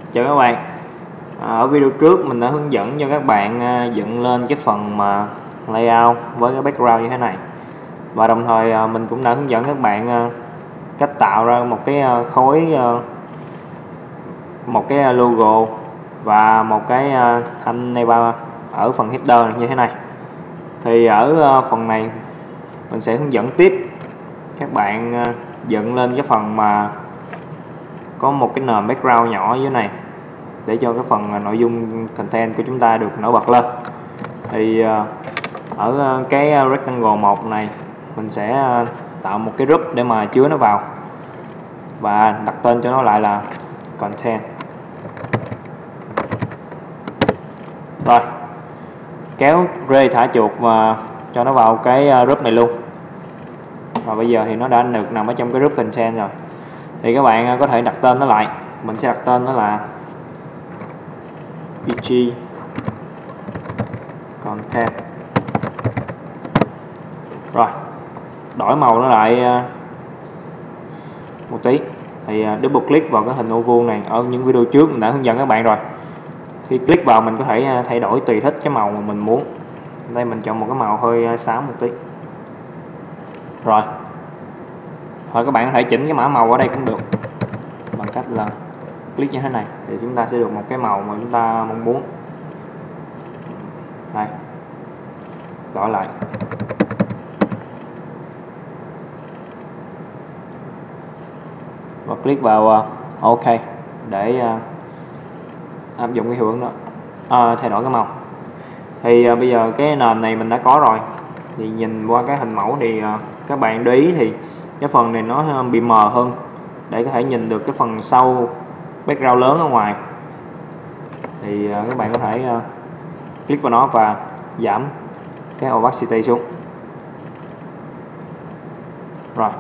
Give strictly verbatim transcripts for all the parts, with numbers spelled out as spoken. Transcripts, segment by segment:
Chào các bạn. À, ở video trước mình đã hướng dẫn cho các bạn à, dựng lên cái phần mà layout với cái background như thế này, và đồng thời à, mình cũng đã hướng dẫn các bạn à, cách tạo ra một cái à, khối à, một cái logo và một cái à, thanh navbar ở phần header như thế này. Thì ở à, phần này mình sẽ hướng dẫn tiếp các bạn à, dựng lên cái phần mà có một cái nền background nhỏ dưới này để cho cái phần nội dung content của chúng ta được nổi bật lên. Thì ở cái rectangle một này mình sẽ tạo một cái group để mà chứa nó vào và đặt tên cho nó lại là content. Rồi, kéo rê thả chuột và cho nó vào cái group này luôn. Và bây giờ thì nó đã được nằm ở trong cái group content rồi. Thì các bạn có thể đặt tên nó lại. Mình sẽ đặt tên nó là pg content. Rồi, đổi màu nó lại một tí. Thì double click vào cái hình ô vuông này. Ở những video trước mình đã hướng dẫn các bạn rồi. Khi click vào mình có thể thay đổi tùy thích cái màu mà mình muốn. Đây mình chọn một cái màu hơi xám một tí. Rồi, rồi các bạn có thể chỉnh cái mã màu ở đây cũng được, bằng cách là click như thế này thì chúng ta sẽ được một cái màu mà chúng ta mong muốn. Đây, đổi lại. Và click vào uh, OK để uh, áp dụng cái hiệu ứng đó, à, thay đổi cái màu. Thì uh, bây giờ cái nền này mình đã có rồi. Thì nhìn qua cái hình mẫu thì uh, các bạn để ý thì cái phần này nó bị mờ hơn để có thể nhìn được cái phần sau background lớn ở ngoài. Thì uh, các bạn có thể uh, click vào nó và giảm cái opacity xuống. Rồi,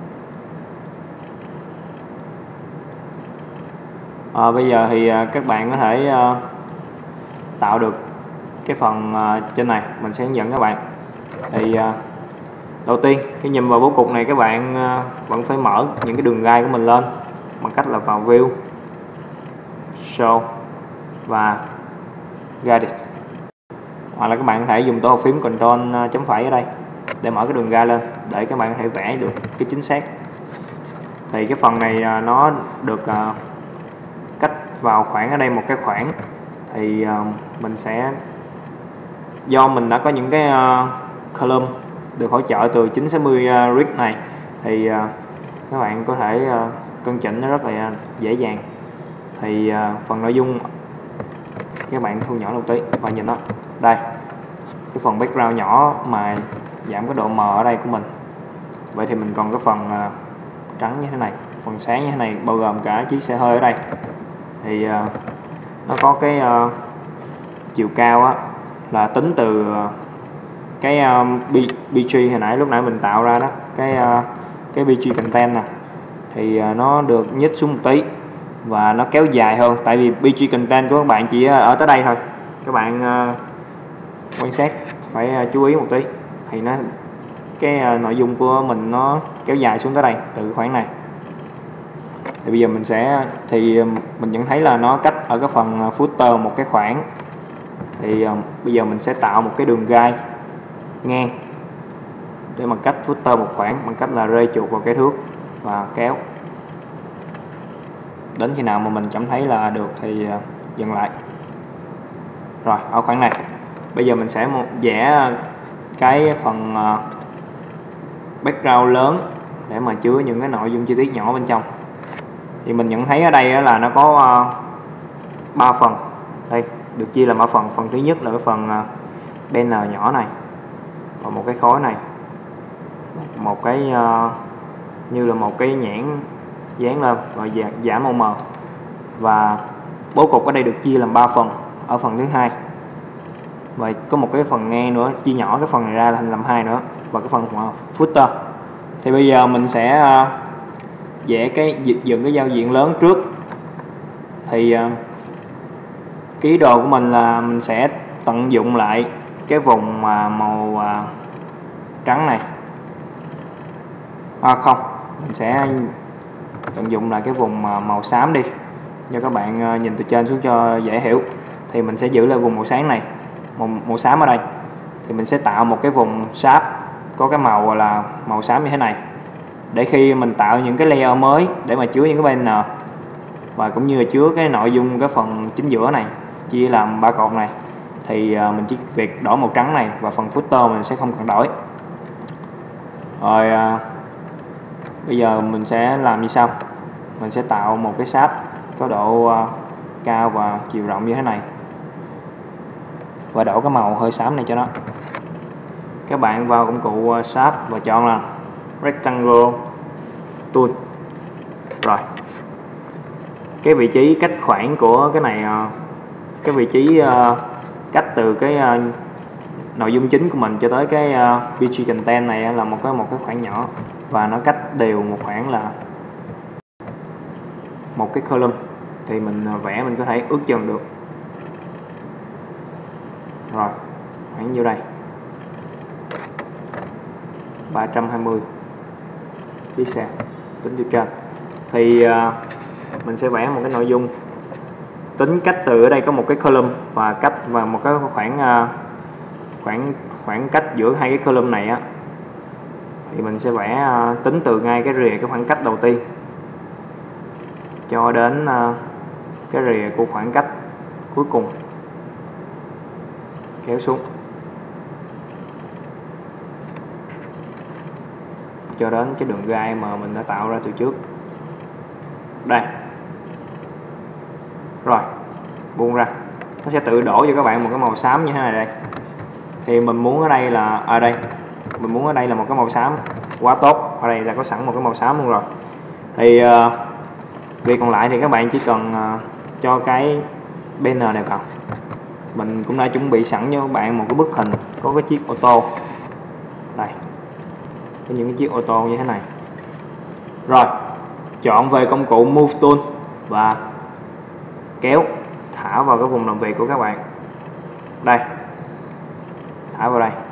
à, bây giờ thì uh, các bạn có thể uh, tạo được cái phần uh, trên này mình sẽ hướng dẫn các bạn. Thì uh, đầu tiên khi nhìn vào bố cục này các bạn uh, vẫn phải mở những cái đường gai của mình lên bằng cách là vào view, show và guide. Hoặc là các bạn có thể dùng tô phím control chấm phẩy ở đây để mở cái đường gai lên để các bạn có thể vẽ được cái chính xác. Thì cái phần này uh, nó được uh, cách vào khoảng ở đây một cái khoảng. Thì uh, mình sẽ do mình đã có những cái uh, column được hỗ trợ từ chín sáu mươi uh, rig này thì uh, các bạn có thể uh, cân chỉnh nó rất là dễ dàng. Thì uh, phần nội dung các bạn thu nhỏ một tí và nhìn nó đây, cái phần background nhỏ mà giảm cái độ mờ ở đây của mình. Vậy thì mình còn cái phần uh, trắng như thế này, phần sáng như thế này, bao gồm cả chiếc xe hơi ở đây. Thì uh, nó có cái uh, chiều cao á, là tính từ uh, cái uh, pê giê hồi nãy lúc nãy mình tạo ra đó, cái uh, cái pê giê content nè, thì uh, nó được nhích xuống một tí và nó kéo dài hơn, tại vì pê giê content của các bạn chỉ ở tới đây thôi. Các bạn uh, quan sát phải uh, chú ý một tí, thì nó cái uh, nội dung của mình nó kéo dài xuống tới đây từ khoảng này. Thì bây giờ mình sẽ thì mình vẫn thấy là nó cách ở cái phần footer một cái khoảng. Thì uh, bây giờ mình sẽ tạo một cái đường gai ngang để mà cách footer một khoảng bằng cách là rê chuột vào cái thước và kéo đến khi nào mà mình cảm thấy là được thì uh, dừng lại. Rồi, ở khoảng này bây giờ mình sẽ một vẽ cái phần uh, background lớn để mà chứa những cái nội dung chi tiết nhỏ bên trong. Thì mình nhận thấy ở đây là nó có ba uh, phần. Đây được chia làm ba phần. Phần thứ nhất là cái phần uh, banner nhỏ này và một cái khối này, một cái uh, như là một cái nhãn dán lên rồi giảm màu mờ. Và bố cục ở đây được chia làm ba phần ở phần thứ hai. Và có một cái phần ngang nữa, chia nhỏ cái phần này ra thành làm hai nữa, và cái phần uh, footer. Thì bây giờ mình sẽ uh, vẽ cái dựng cái giao diện lớn trước. Thì uh, cái ý đồ của mình là mình sẽ tận dụng lại cái vùng uh, màu uh, trắng này. À không, mình sẽ tận dụng lại cái vùng uh, màu xám đi cho các bạn uh, nhìn từ trên xuống cho dễ hiểu. Thì mình sẽ giữ lại vùng màu sáng này, màu, màu xám ở đây. Thì mình sẽ tạo một cái vùng shape có cái màu là màu xám như thế này, để khi mình tạo những cái layer mới để mà chứa những cái banner và cũng như là chứa cái nội dung cái phần chính giữa này chia làm ba cột này, thì uh, mình chỉ việc đổi màu trắng này và phần footer mình sẽ không cần đổi. Rồi uh, bây giờ mình sẽ làm như sau. Mình sẽ tạo một cái shape có độ uh, cao và chiều rộng như thế này và đổ cái màu hơi xám này cho nó. Các bạn vào công cụ uh, shape và chọn là rectangle tool. Rồi cái vị trí cách khoảng của cái này, uh, cái vị trí uh, cách từ cái uh, nội dung chính của mình cho tới cái uh, pê giê content này là một cái một cái khoảng nhỏ, và nó cách đều một khoảng là một cái column. Thì mình vẽ mình có thể ước chừng được. Rồi khoảng nhiêu đây, ba trăm hai mươi pixel tính từ trên. Thì uh, mình sẽ vẽ một cái nội dung tính cách từ ở đây có một cái column và cách và một cái khoảng uh, khoảng khoảng cách giữa hai cái column này á, thì mình sẽ vẽ uh, tính từ ngay cái rìa cái khoảng cách đầu tiên cho đến uh, cái rìa của khoảng cách cuối cùng, kéo xuống cho đến cái đường gai mà mình đã tạo ra từ trước đây. Rồi buông ra, nó sẽ tự đổ cho các bạn một cái màu xám như thế này đây. Thì mình muốn ở đây là ở đây mình muốn ở đây là một cái màu xám quá tốt, ở đây đã có sẵn một cái màu xám luôn rồi. Thì uh, việc còn lại thì các bạn chỉ cần uh, cho cái banner này vào. Mình cũng đã chuẩn bị sẵn cho các bạn một cái bức hình có cái chiếc ô tô đây, có những cái chiếc ô tô như thế này. Rồi chọn về công cụ Move Tool và kéo thả vào cái vùng làm việc của các bạn đây, thả vào đây,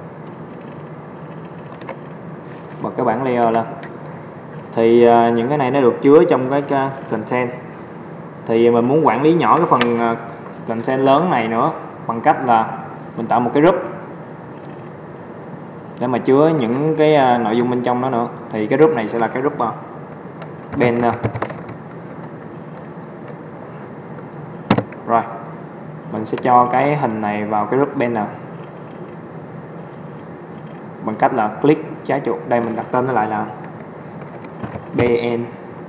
bật cái bảng layer lên. Thì uh, những cái này nó được chứa trong cái, cái content. Thì mình muốn quản lý nhỏ cái phần uh, content lớn này nữa bằng cách là mình tạo một cái group để mà chứa những cái uh, nội dung bên trong đó nữa. Thì cái group này sẽ là cái group uh, banner. Rồi mình sẽ cho cái hình này vào cái group banner bằng cách là click trái chuột, đây mình đặt tên nó lại là bn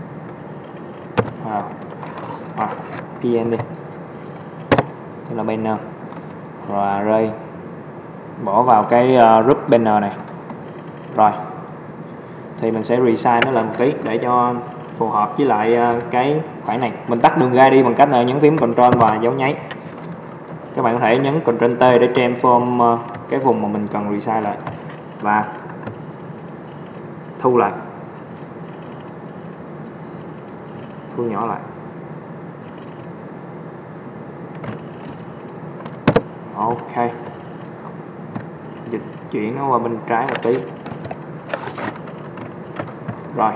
à, à, pn đi, tức là banner. Rồi rơi bỏ vào cái uh, group banner này. Rồi thì mình sẽ resize nó lại một tí để cho phù hợp với lại uh, cái khoảng này. Mình tắt đường gai đi bằng cách là nhấn phím Ctrl và dấu nháy. Các bạn có thể nhấn Ctrl T để transform uh, cái vùng mà mình cần resize lại và thu lại, thu nhỏ lại. Ok, dịch chuyển nó qua bên trái một tí. Rồi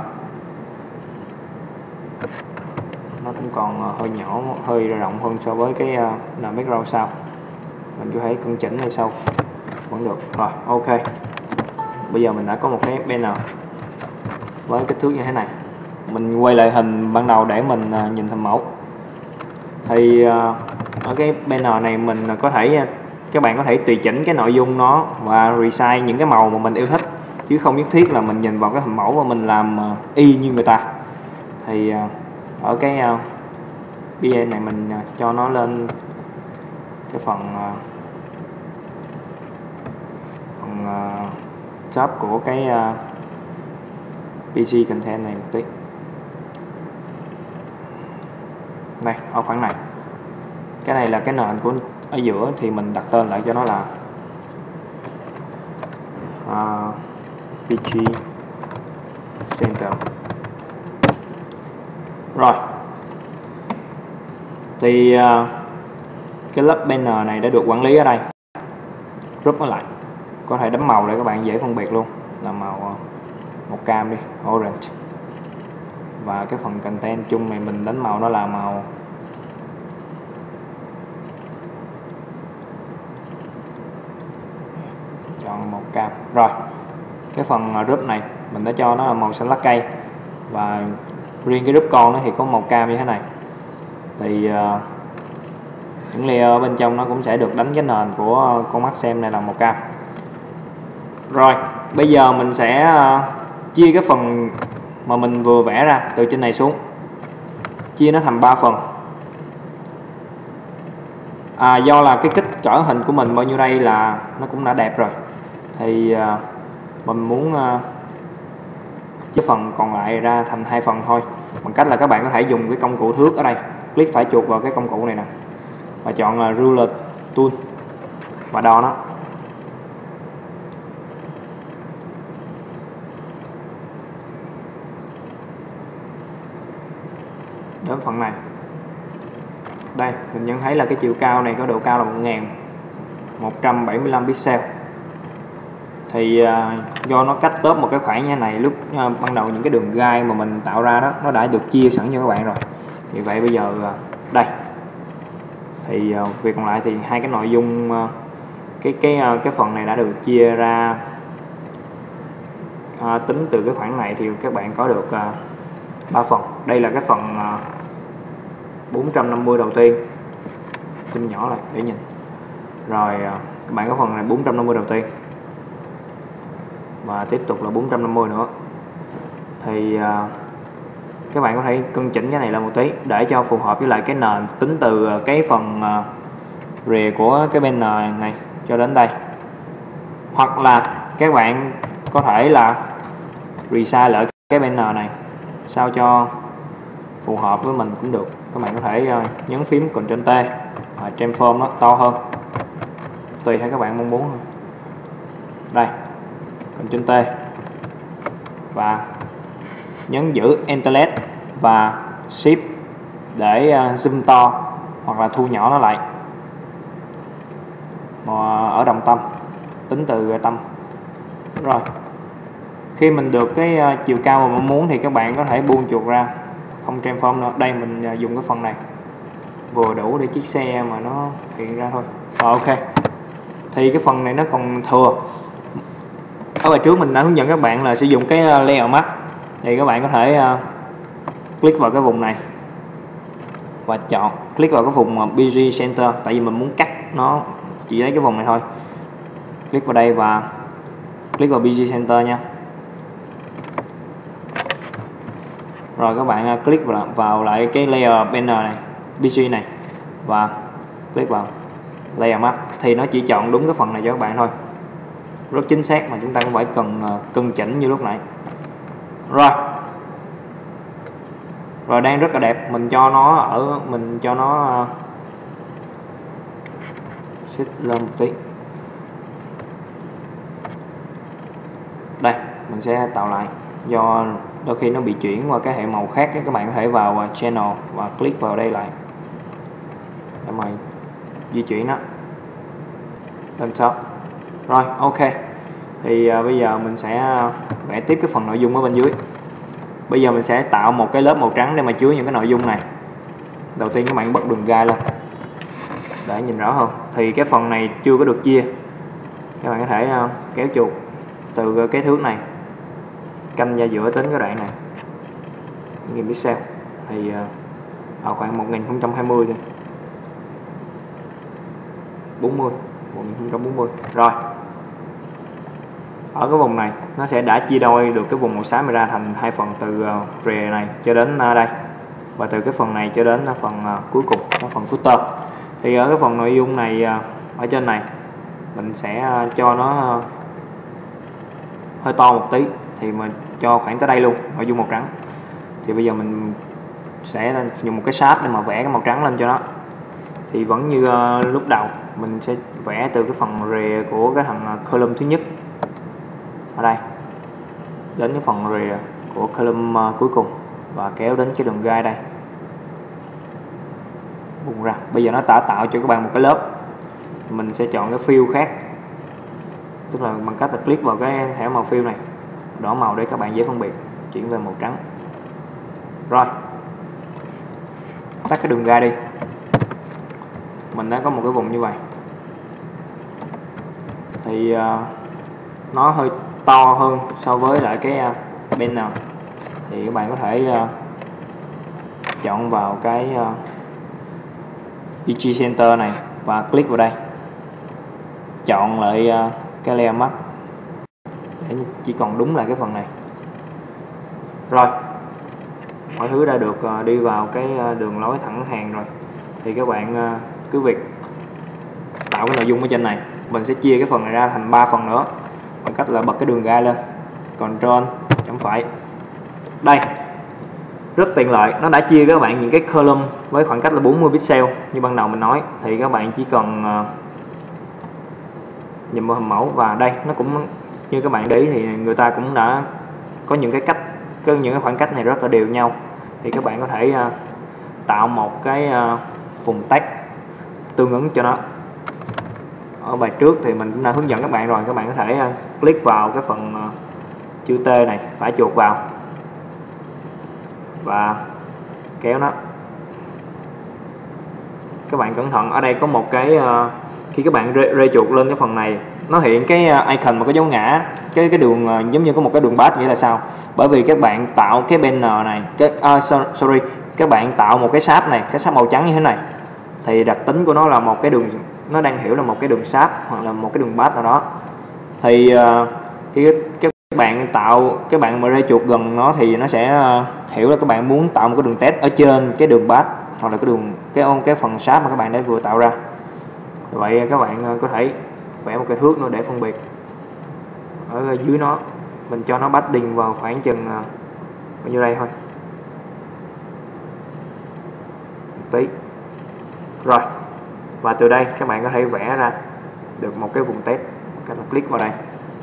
nó cũng còn hơi nhỏ, hơi rộng hơn so với cái uh, làm background sau. Mình có thể cân chỉnh hay sau vẫn được. Rồi ok, bây giờ mình đã có một cái banner với kích thước như thế này. Mình quay lại hình ban đầu để mình uh, nhìn thành mẫu. Thì uh, ở cái banner này mình có thể uh, các bạn có thể tùy chỉnh cái nội dung nó và resize những cái màu mà mình yêu thích, chứ không nhất thiết là mình nhìn vào cái hình mẫu và mình làm uh, y như người ta. Thì uh, ở cái uh, pê en này mình uh, cho nó lên cái phần uh, phần uh, top của cái uh, pê giê content này một tí. Đây, ở khoảng này. Cái này là cái nền của ở giữa, thì mình đặt tên lại cho nó là uh, pê giê Center. Rồi thì uh, cái lớp banner này đã được quản lý ở đây. Group nó lại, có thể đấm màu để các bạn dễ phân biệt luôn, là màu uh, màu cam đi, orange, và cái phần content chung này mình đánh màu nó là màu chọn màu cam. Rồi cái phần group này mình đã cho nó là màu xanh lá cây, và riêng cái group con nó thì có màu cam như thế này. Thì uh, những layer ở bên trong nó cũng sẽ được đánh cái nền của con mắt xem này là màu cam. Rồi bây giờ mình sẽ uh, chia cái phần mà mình vừa vẽ ra từ trên này xuống, chia nó thành ba phần. À, do là cái kích cỡ hình của mình bao nhiêu đây là nó cũng đã đẹp rồi, thì uh, mình muốn uh, chia phần còn lại ra thành hai phần thôi, bằng cách là các bạn có thể dùng cái công cụ thước ở đây, click phải chuột vào cái công cụ này nè và chọn là ruler tool và đo nó. Đến phần này, đây mình nhận thấy là cái chiều cao này có độ cao là một nghìn một trăm bảy mươi lăm pixel. Thì uh, do nó cách tớp một cái khoảng như thế này, lúc uh, ban đầu những cái đường gai mà mình tạo ra đó nó đã được chia sẵn cho các bạn rồi. Vì vậy bây giờ uh, đây thì uh, việc còn lại thì hai cái nội dung uh, cái cái uh, cái phần này đã được chia ra. uh, tính từ cái khoảng này thì các bạn có được ba uh, phần. Đây là cái phần uh, bốn trăm năm mươi đầu tiên, tinh nhỏ lại để nhìn. Rồi uh, các bạn có phần này bốn trăm năm mươi đầu tiên và tiếp tục là bốn trăm năm mươi nữa. Thì uh, các bạn có thể cân chỉnh cái này là một tí để cho phù hợp với lại cái nền, tính từ cái phần uh, rìa của cái banner này cho đến đây. Hoặc là các bạn có thể là resize lại cái banner này sao cho phù hợp với mình cũng được. Các bạn có thể uh, nhấn phím Ctrl T và transform nó to hơn, tùy theo các bạn mong muốn. Đây, Ctrl T và nhấn giữ Enter và Shift để uh, zoom to hoặc là thu nhỏ nó lại mà ở đồng tâm, tính từ tâm. Rồi khi mình được cái uh, chiều cao mà mong muốn thì các bạn có thể buông chuột ra, không transform nữa. Đây mình uh, dùng cái phần này vừa đủ để chiếc xe mà nó hiện ra thôi. Rồi, ok, thì cái phần này nó còn thừa. Ở bài trước mình đã hướng dẫn các bạn là sử dụng cái layer mask, thì các bạn có thể uh, click vào cái vùng này và chọn click vào cái vùng uh, bê giê Center, tại vì mình muốn cắt nó chỉ lấy cái vùng này thôi. Click vào đây và click vào bê giê Center nha. Rồi các bạn uh, click vào, vào lại cái layer banner này, bê giê này, và click vào layer mask, thì nó chỉ chọn đúng cái phần này cho các bạn thôi, rất chính xác mà chúng ta cũng phải cần uh, cân chỉnh như lúc nãy. Rồi rồi đang rất là đẹp. Mình cho nó ở mình cho nó uh, xích lên một tí. Đây mình sẽ tạo lại, do đôi khi nó bị chuyển qua cái hệ màu khác. Các bạn có thể vào uh, channel và click vào đây lại để mà di chuyển nó lên top. Rồi, ok, thì uh, bây giờ mình sẽ uh, vẽ tiếp cái phần nội dung ở bên dưới. Bây giờ mình sẽ tạo một cái lớp màu trắng để mà chứa những cái nội dung này. Đầu tiên các bạn bật đường gai lên để nhìn rõ hơn. Thì cái phần này chưa có được chia, các bạn có thể uh, kéo chuột từ cái thước này canh ra giữa tính cái đoạn này một nghìn pixel, thì uh, ở khoảng một nghìn không trăm hai mươi đi, bốn mươi, một nghìn không trăm bốn mươi. Rồi ở cái vùng này nó sẽ đã chia đôi được cái vùng màu xám này ra thành hai phần, từ uh, rìa này cho đến uh, đây, và từ cái phần này cho đến uh, phần uh, cuối cùng, cái phần footer. Thì ở cái phần nội dung này uh, ở trên này mình sẽ uh, cho nó uh, hơi to một tí, thì mình cho khoảng tới đây luôn, nội dung màu trắng. Thì bây giờ mình sẽ dùng một cái shape để mà vẽ cái màu trắng lên cho nó. Thì vẫn như uh, lúc đầu, mình sẽ vẽ từ cái phần rìa của cái thằng uh, column thứ nhất ở đây đến cái phần rìa của column uh, cuối cùng, và kéo đến cái đường gai đây, bùng ra. Bây giờ nó đã tạo cho các bạn một cái lớp. Mình sẽ chọn cái fill khác, tức là bằng cách là click vào cái thẻ màu fill này, đỏ màu để các bạn dễ phân biệt, chuyển về màu trắng. Rồi, tắt cái đường ray đi. Mình đã có một cái vùng như vậy. Thì uh, nó hơi to hơn so với lại cái uh, banner. Thì các bạn có thể uh, chọn vào cái uh, e giê Center này và click vào đây. Chọn lại uh, cái layer mask để chỉ còn đúng lại cái phần này. Rồi, mọi thứ đã được uh, đi vào cái uh, đường lối thẳng hàng rồi. Thì các bạn uh, cứ việc tạo cái nội dung ở trên này. Mình sẽ chia cái phần này ra thành ba phần nữa bằng cách là bật cái đường ray lên, Ctrl chấm phẩy. Đây, rất tiện lợi, nó đã chia các bạn những cái column với khoảng cách là bốn mươi pixel như ban đầu mình nói. Thì các bạn chỉ cần uh, nhìn vào hình mẫu, và đây nó cũng như các bạn để ý thì người ta cũng đã có những cái cách, có những cái khoảng cách này rất là đều nhau. Thì các bạn có thể uh, tạo một cái uh, vùng text tương ứng cho nó. Ở bài trước thì mình cũng đã hướng dẫn các bạn rồi, các bạn có thể uh, click vào cái phần uh, chữ T này, phải chuột vào và kéo nó. Các bạn cẩn thận, ở đây có một cái uh, khi các bạn rê, rê chuột lên cái phần này, nó hiện cái uh, icon một cái dấu ngã, cái cái đường uh, giống như có một cái đường bass. Nghĩa là sao? Bởi vì các bạn tạo cái banner này, cái uh, sorry, các bạn tạo một cái sáp này, cái sáp màu trắng như thế này, thì đặc tính của nó là một cái đường, nó đang hiểu là một cái đường sáp hoặc là một cái đường bass nào đó. Thì uh, khi các bạn tạo, các bạn mà rê chuột gần nó thì nó sẽ uh, hiểu là các bạn muốn tạo một cái đường test ở trên cái đường bass hoặc là cái đường cái cái phần sáp mà các bạn đã vừa tạo ra. Vậy các bạn uh, có thể vẽ một cái thước nữa để phân biệt. Ở dưới nó mình cho nó padding vào khoảng chừng uh, bao nhiêu đây thôi, một tí. Rồi, và từ đây các bạn có thể vẽ ra được một cái vùng test. Các bạn click vào đây.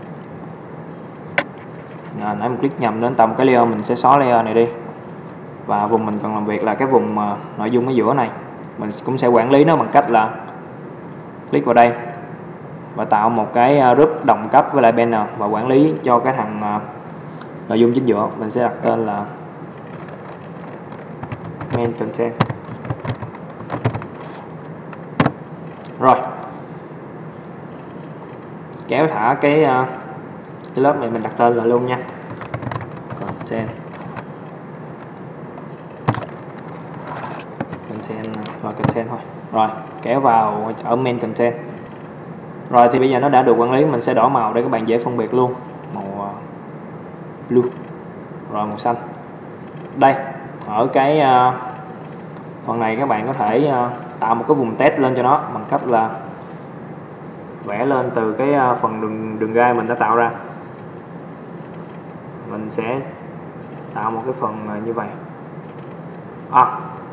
À, nãy mình click nhầm đến tầm cái layer, mình sẽ xóa layer này đi. Và vùng mình cần làm việc là cái vùng uh, nội dung ở giữa này. Mình cũng sẽ quản lý nó bằng cách là click vào đây và tạo một cái uh, group đồng cấp với lại banner và quản lý cho cái thằng uh, nội dung chính giữa. Mình sẽ đặt tên là main content. Rồi, kéo thả cái, uh, cái lớp này mình đặt tên là luôn nha, content content rồi content thôi. Rồi, kéo vào ở main content. Rồi thì bây giờ nó đã được quản lý, mình sẽ đổi màu để các bạn dễ phân biệt luôn. Màu uh, blue, rồi màu xanh. Đây, ở cái uh, phần này các bạn có thể uh, tạo một cái vùng test lên cho nó bằng cách là vẽ lên từ cái uh, phần đường đường ray mình đã tạo ra. Mình sẽ tạo một cái phần uh, như vậy. À,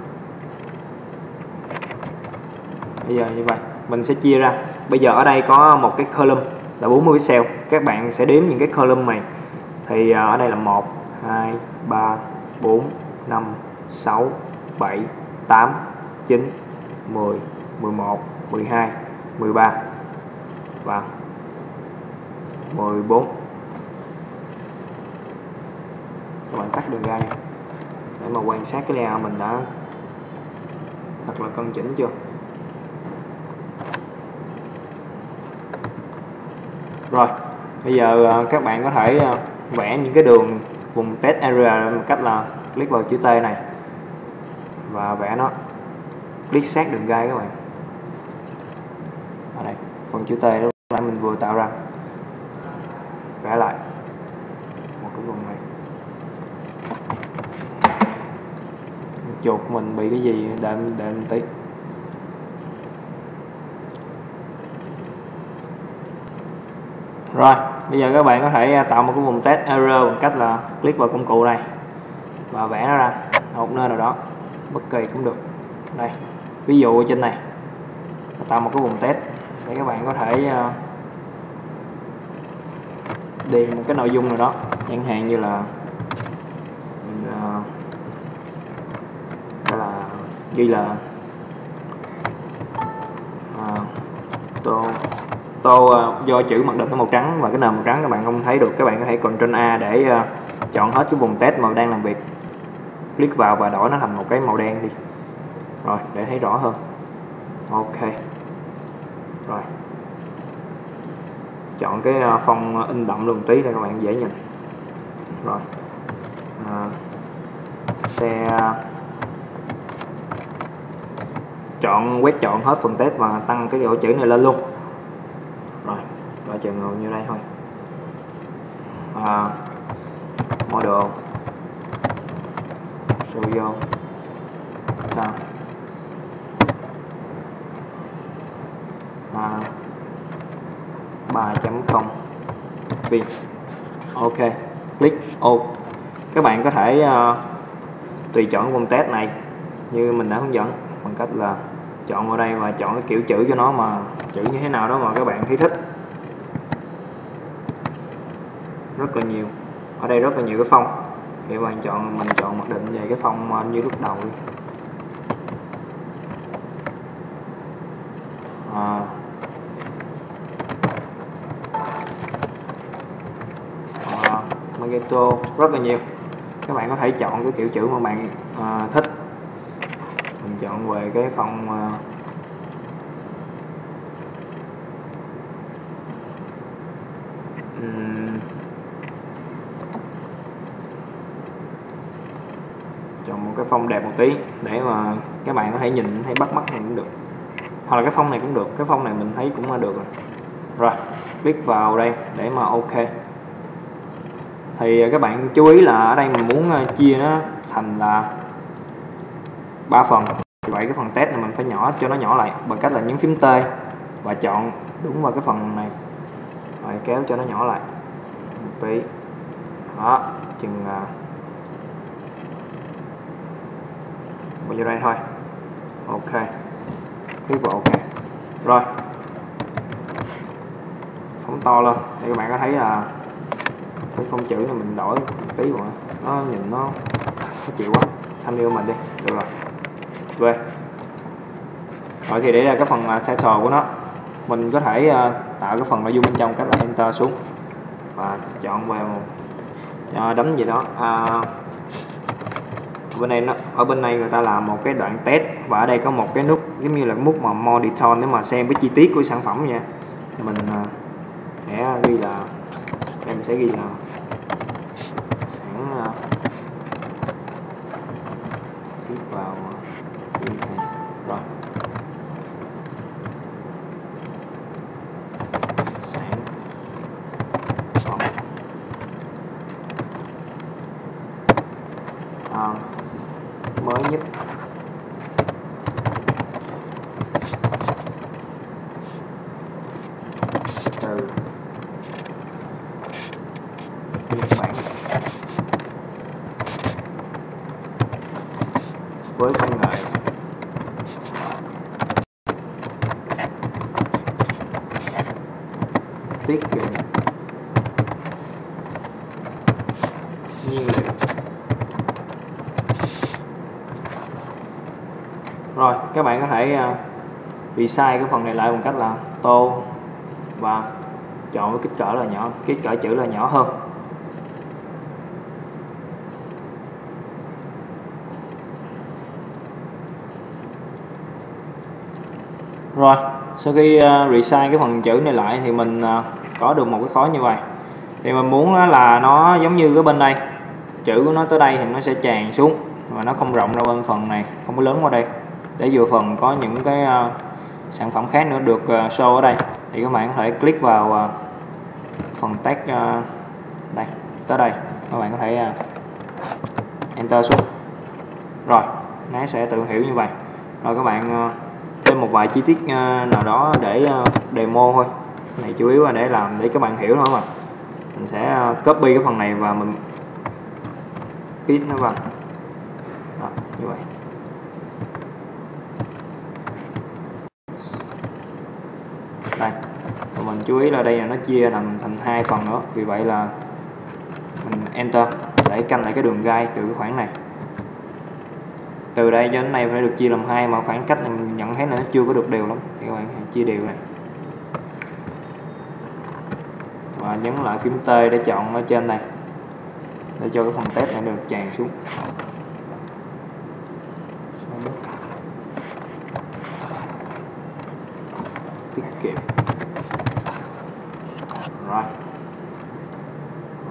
bây giờ như vậy mình sẽ chia ra. Bây giờ ở đây có một cái column là bốn mươi pixel. Các bạn sẽ đếm những cái column này. Thì uh, ở đây là một, hai, ba, bốn, năm, sáu, bảy, tám, chín, mười, mười một, mười hai, mười ba và mười bốn. Các bạn tắt đường ray để mà quan sát cái layout mình đã thật là cân chỉnh chưa. Rồi, bây giờ các bạn có thể vẽ những cái đường vùng test area một cách là click vào chữ T này và vẽ nó, click sát đường ray các bạn. Ở đây, phần chữ T đó là mình vừa tạo ra, vẽ lại một cái vùng này. Chuột mình bị cái gì để để một tí. Rồi, bây giờ các bạn có thể tạo một cái vùng test area bằng cách là click vào công cụ này và vẽ nó ra ở một nơi nào đó, bất kỳ cũng được. Đây, ví dụ ở trên này, tạo một cái vùng test để các bạn có thể uh, điền một cái nội dung nào đó, chẳng hạn như là uh, đó là ghi là uh, tô tô uh, do chữ mặc định nó màu trắng và cái nền màu trắng các bạn không thấy được, các bạn có thể Ctrl A để uh, chọn hết cái vùng test mà đang làm việc. click vào và đổi nó thành một cái màu đen đi, rồi để thấy rõ hơn. Ok rồi, chọn cái font in đậm luôn tí để các bạn dễ nhìn. Rồi à, xe chọn quét chọn hết phần test và tăng cái độ chữ này lên luôn. Rồi cỡ chừng như đây thôi. à, Model Studio sao à, ba chấm không pin. Ok, click OK. Các bạn có thể uh, tùy chọn vùng test này như mình đã hướng dẫn bằng cách là chọn vào đây và chọn cái kiểu chữ cho nó, mà chữ như thế nào đó mà các bạn thấy thích. Rất là nhiều, ở đây rất là nhiều cái phông thì các bạn chọn, mình chọn mặc định về cái phông như lúc đầu đi. À, à, Magento, rất là nhiều. Các bạn có thể chọn cái kiểu chữ mà bạn à, thích. Mình chọn về cái phông à, um, chọn một cái phông đẹp một tí để mà các bạn có thể nhìn thấy bắt mắt này cũng được, hoặc là cái phông này cũng được. Cái phông này mình thấy cũng là được rồi. Rồi click vào đây để mà OK. Thì các bạn chú ý là ở đây mình muốn chia nó thành là ba phần, vì vậy cái phần test này mình phải nhỏ cho nó nhỏ lại bằng cách là nhấn phím T và chọn đúng vào cái phần này rồi kéo cho nó nhỏ lại một tí đó, chừng uh, bao nhiêu đây thôi. Ok, click vào OK. Rồi phóng to lên để các bạn có thấy là cái phông chữ này mình đổi một tí rồi, nó nhìn nó khó chịu quá. Xanh yêu mình đi, được rồi. Về rồi thì để ra cái phần uh, title của nó, mình có thể uh, tạo cái phần nội dung bên trong cách là enter xuống và chọn vào uh, đánh gì đó. Uh, bên này nó, ở bên này người ta làm một cái đoạn test và ở đây có một cái nút giống như là cái nút mà more detail để mà xem cái chi tiết của sản phẩm nha. Thì mình uh, sẽ ghi là em sẽ ghi là sản uh, viết vào uh, rồi sản phẩm uh, mới nhất từ Nhật Bản với công nghệ tiết kiệm nhiên liệu. Rồi các bạn có thể uh, resize cái phần này lại bằng cách là tô và chọn cái kích cỡ là nhỏ, kích cỡ chữ là nhỏ hơn. Rồi sau khi uh, resize cái phần chữ này lại thì mình uh, có được một cái khối như vậy. Thì mình muốn là nó giống như cái bên đây, chữ của nó tới đây thì nó sẽ tràn xuống và nó không rộng ra bên phần này, không có lớn qua đây, để vừa phần có những cái uh, sản phẩm khác nữa được uh, show ở đây. Thì các bạn có thể click vào uh, phần text uh, đây, tới đây các bạn có thể uh, enter xuống, rồi nó sẽ tự hiểu như vậy. Rồi các bạn uh, thêm một vài chi tiết uh, nào đó để uh, demo thôi, cái này chủ yếu là để làm để các bạn hiểu thôi mà. Mình sẽ uh, copy cái phần này và mình paste nó vào đó, như vậy. Đây, và mình chú ý là đây là nó chia thành thành hai phần nữa, vì vậy là mình enter để canh lại cái đường gai từ cái khoảng này, từ đây cho đến đây phải được chia làm hai, mà khoảng cách này mình nhận thấy là nó chưa có được đều lắm, thì các bạn hãy chia đều này và nhấn lại phím T để chọn ở trên này để cho cái phần test này được tràn xuống.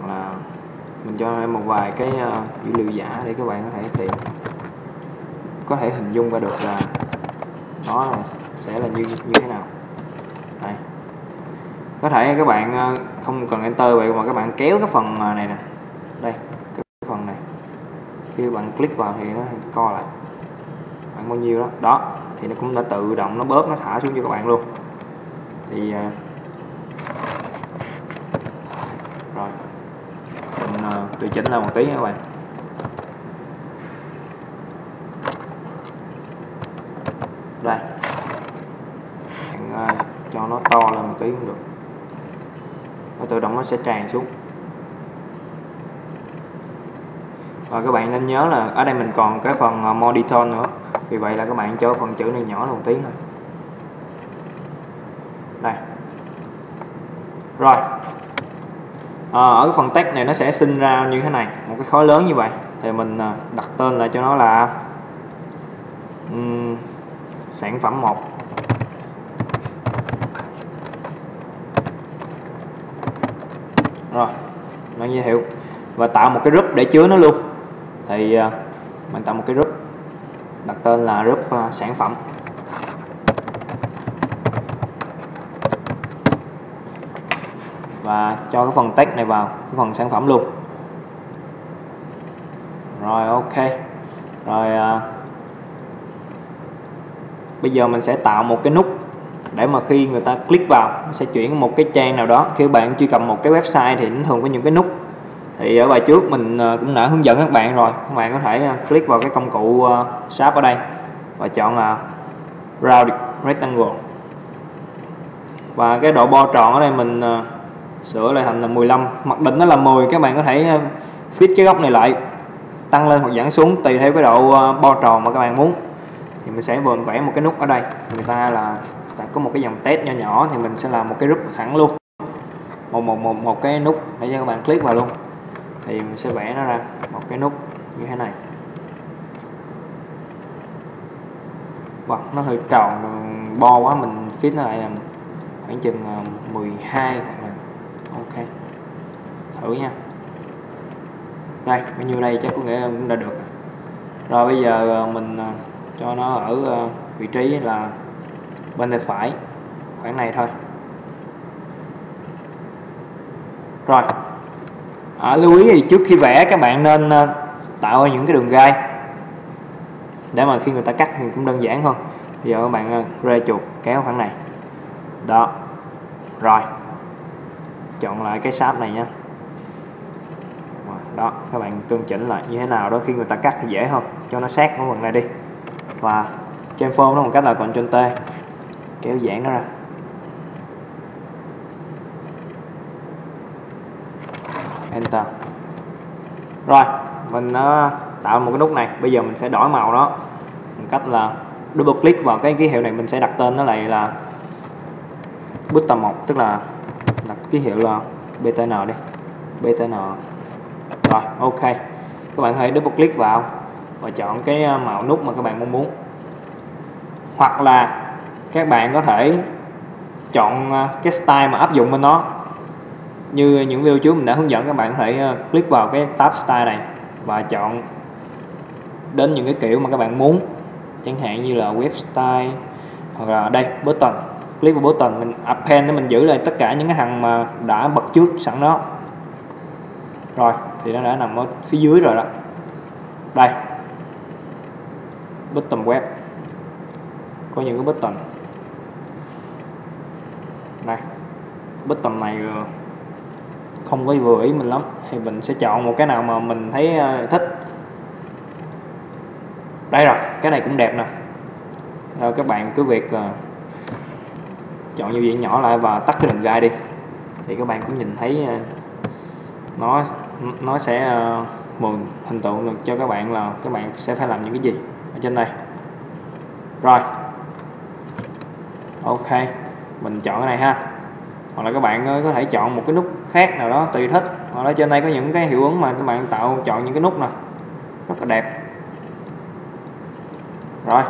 là mình cho em một vài cái uh, dữ liệu giả để các bạn có thể tiện có thể hình dung ra được là nó là sẽ là như như thế nào. Đây. Có thể các bạn uh, không cần enter vậy mà các bạn kéo cái phần này nè, đây cái phần này, khi bạn click vào thì nó co lại khoảng bao nhiêu đó đó thì nó cũng đã tự động nó bóp nó thả xuống cho các bạn luôn. Thì uh, rồi mình uh, tùy chỉnh lại một tí nha các bạn. Đây bạn uh, cho nó to lên một tí cũng được, nó tự động nó sẽ tràn xuống. Và các bạn nên nhớ là ở đây mình còn cái phần uh, more detail nữa, vì vậy là các bạn cho phần chữ này nhỏ hơn một tí thôi. Đây rồi à, ở cái phần text này nó sẽ sinh ra như thế này, một cái khối lớn như vậy, thì mình uh, đặt tên lại cho nó là um, sản phẩm một. Rồi nó giới thiệu và tạo một cái group để chứa nó luôn. Thì uh, mình tạo một cái group đặt tên là group uh, sản phẩm. Và cho cái phần text này vào cái phần sản phẩm luôn. Rồi ok. Rồi à, bây giờ mình sẽ tạo một cái nút để mà khi người ta click vào nó sẽ chuyển một cái trang nào đó. Khi bạn truy cập một cái website thì nó thường có những cái nút. Thì ở bài trước mình cũng đã hướng dẫn các bạn rồi. Các bạn có thể click vào cái công cụ uh, Sharp ở đây và chọn là uh, Round Rectangle. Và cái độ bo tròn ở đây mình uh, sửa lại thành là mười lăm, mặc định nó là mười. Các bạn có thể uh, fit cái góc này lại, tăng lên hoặc giảm xuống tùy theo cái độ uh, bo tròn mà các bạn muốn. Thì mình sẽ vừa vẽ một cái nút ở đây. Người ta là có một cái dòng test nhỏ nhỏ thì mình sẽ làm một cái group hẳn luôn, một một một một cái nút để cho các bạn click vào luôn. Thì mình sẽ vẽ nó ra một cái nút như thế này. Wow, nó hơi tròn bo quá, mình fit nó lại là khoảng chừng mười hai hoặc là ok, thử nha. Đây bao nhiêu đây chắc có nghĩa cũng đã được. Rồi bây giờ mình cho nó ở vị trí là bên tay phải khoảng này thôi. Rồi à, lưu ý thì trước khi vẽ các bạn nên tạo những cái đường gai để mà khi người ta cắt thì cũng đơn giản hơn. Bây giờ các bạn rê chuột kéo khoảng này đó. Rồi chọn lại cái shape này nha. Đó, các bạn tương chỉnh lại như thế nào đó, khi người ta cắt thì dễ hơn, cho nó sát cái phần này đi. Và trên form nó một cách là Ctrl T, kéo giãn nó ra. Enter. Rồi, mình uh, tạo một cái nút này. Bây giờ mình sẽ đổi màu nó bằng cách là double click vào cái ký hiệu này, mình sẽ đặt tên nó lại là button một, tức là đặt ký hiệu là bê tê en đi. bê tê en. Rồi ok, các bạn hãy double click vào và chọn cái màu nút mà các bạn mong muốn, hoặc là các bạn có thể chọn cái style mà áp dụng bên nó. Như những video trước mình đã hướng dẫn, các bạn có thể click vào cái tab style này và chọn đến những cái kiểu mà các bạn muốn, chẳng hạn như là web style, hoặc là đây button, click vào button, mình append để mình giữ lại tất cả những cái thằng mà đã bật trước sẵn đó. Rồi thì nó đã nằm ở phía dưới rồi đó. Đây button web, có những cái button đây. Button này không có vừa ý mình lắm, thì mình sẽ chọn một cái nào mà mình thấy thích. Đây rồi, cái này cũng đẹp nè. Rồi các bạn cứ việc uh, chọn như vậy nhỏ lại và tắt cái đường gai đi, thì các bạn cũng nhìn thấy uh, nó nó sẽ uh, mường hình tượng được cho các bạn là các bạn sẽ phải làm những cái gì ở trên đây. Rồi ok, mình chọn cái này ha, hoặc là các bạn có thể chọn một cái nút khác nào đó tùy thích. Hoặc là trên đây có những cái hiệu ứng mà các bạn tạo, chọn những cái nút này rất là đẹp. Rồi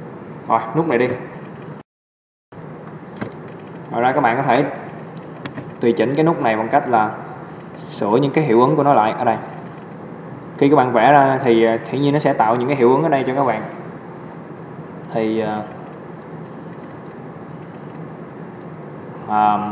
rồi nút này đi. Rồi ra các bạn có thể tùy chỉnh cái nút này bằng cách là sửa những cái hiệu ứng của nó lại ở đây. Khi các bạn vẽ ra thì hiển nhiên nó sẽ tạo những cái hiệu ứng ở đây cho các bạn. Thì à,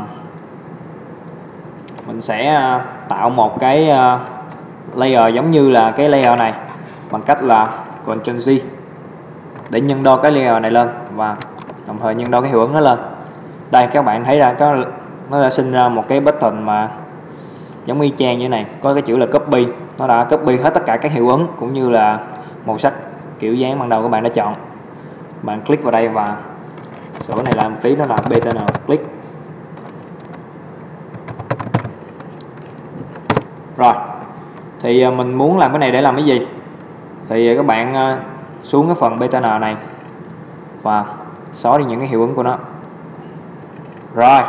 mình sẽ tạo một cái layer giống như là cái layer này bằng cách là Ctrl G để nhân đôi cái layer này lên và đồng thời nhân đôi cái hiệu ứng nó lên. Đây các bạn thấy ra có nó đã sinh ra một cái button mà giống y chang như thế này, có cái chữ là copy. Nó đã copy hết tất cả các hiệu ứng cũng như là màu sắc kiểu dáng ban đầu các bạn đã chọn. Bạn click vào đây và sửa này làm một tí, nó là btn click. Rồi thì mình muốn làm cái này để làm cái gì thì các bạn xuống cái phần btn này và xóa đi những cái hiệu ứng của nó. Rồi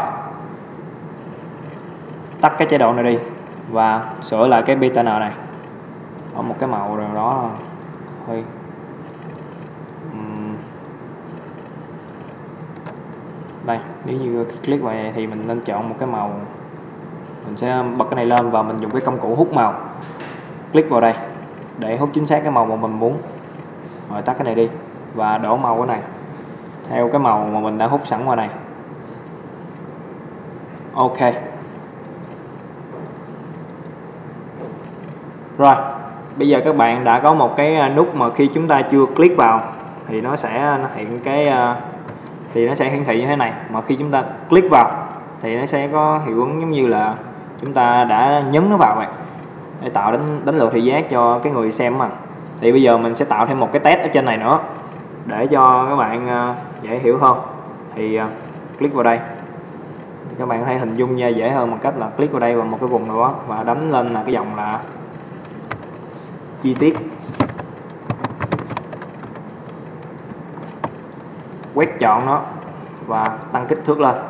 tắt cái chế độ này đi và sửa lại cái btn này ở một cái màu nào đó hơi uhm. Đây, nếu như click vào này thì mình nên chọn một cái màu, mình sẽ bật cái này lên và mình dùng cái công cụ hút màu, click vào đây để hút chính xác cái màu mà mình muốn. Rồi tắt cái này đi và đổ màu cái này theo cái màu mà mình đã hút sẵn vào này. Ok. Rồi bây giờ các bạn đã có một cái nút mà khi chúng ta chưa click vào thì nó sẽ hiện cái thì nó sẽ hiển thị như thế này, mà khi chúng ta click vào thì nó sẽ có hiệu ứng giống như là chúng ta đã nhấn nó vào vậy, để tạo đánh đánh lừa thị giác cho cái người xem mà. Thì bây giờ mình sẽ tạo thêm một cái test ở trên này nữa để cho các bạn dễ hiểu hơn. Thì click vào đây thì các bạn có thể hình dung nha, dễ hơn bằng cách là click vào đây vào một cái vùng nào đó và đánh lên là cái dòng là chi tiết, quét chọn nó và tăng kích thước lên,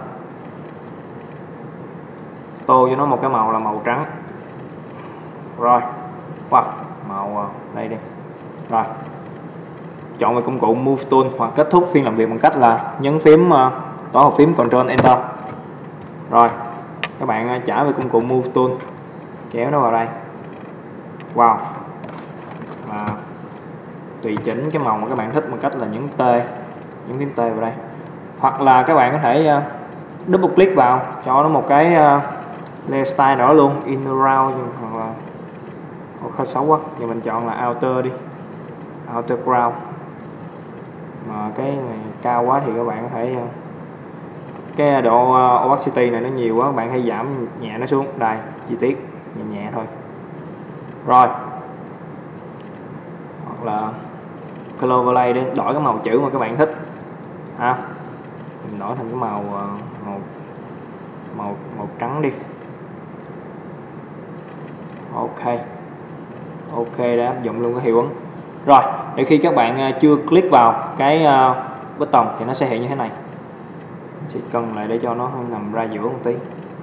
tô cho nó một cái màu là màu trắng. Rồi wow, màu đây đi. Rồi chọn về công cụ Move Tool hoặc kết thúc phiên làm việc bằng cách là nhấn phím uh, tổ hợp phím Ctrl Enter. Rồi các bạn uh, trả về công cụ Move Tool, kéo nó vào đây. Wow, và tùy chỉnh cái màu mà các bạn thích bằng cách là nhấn T, nhấn phím T vào đây, hoặc là các bạn có thể uh, double click vào cho nó một cái uh, layer style đó luôn, in around, hoặc là không xấu quá, giờ mình chọn là outer đi, outer ground. Mà cái này cao quá thì các bạn có thể cái độ uh, opacity này nó nhiều quá, các bạn hãy giảm nhẹ nó xuống đây, chi tiết nhẹ nhẹ thôi. Rồi hoặc là color overlay để đổi cái màu chữ mà các bạn thích ha. Mình đổi thành cái màu uh, màu màu màu trắng đi. Ok, ok, đã áp dụng luôn cái hiệu ứng. Rồi để khi các bạn chưa click vào cái uh, button thì nó sẽ hiện như thế này. Sẽ cân lại để cho nó nằm ra giữa một tí.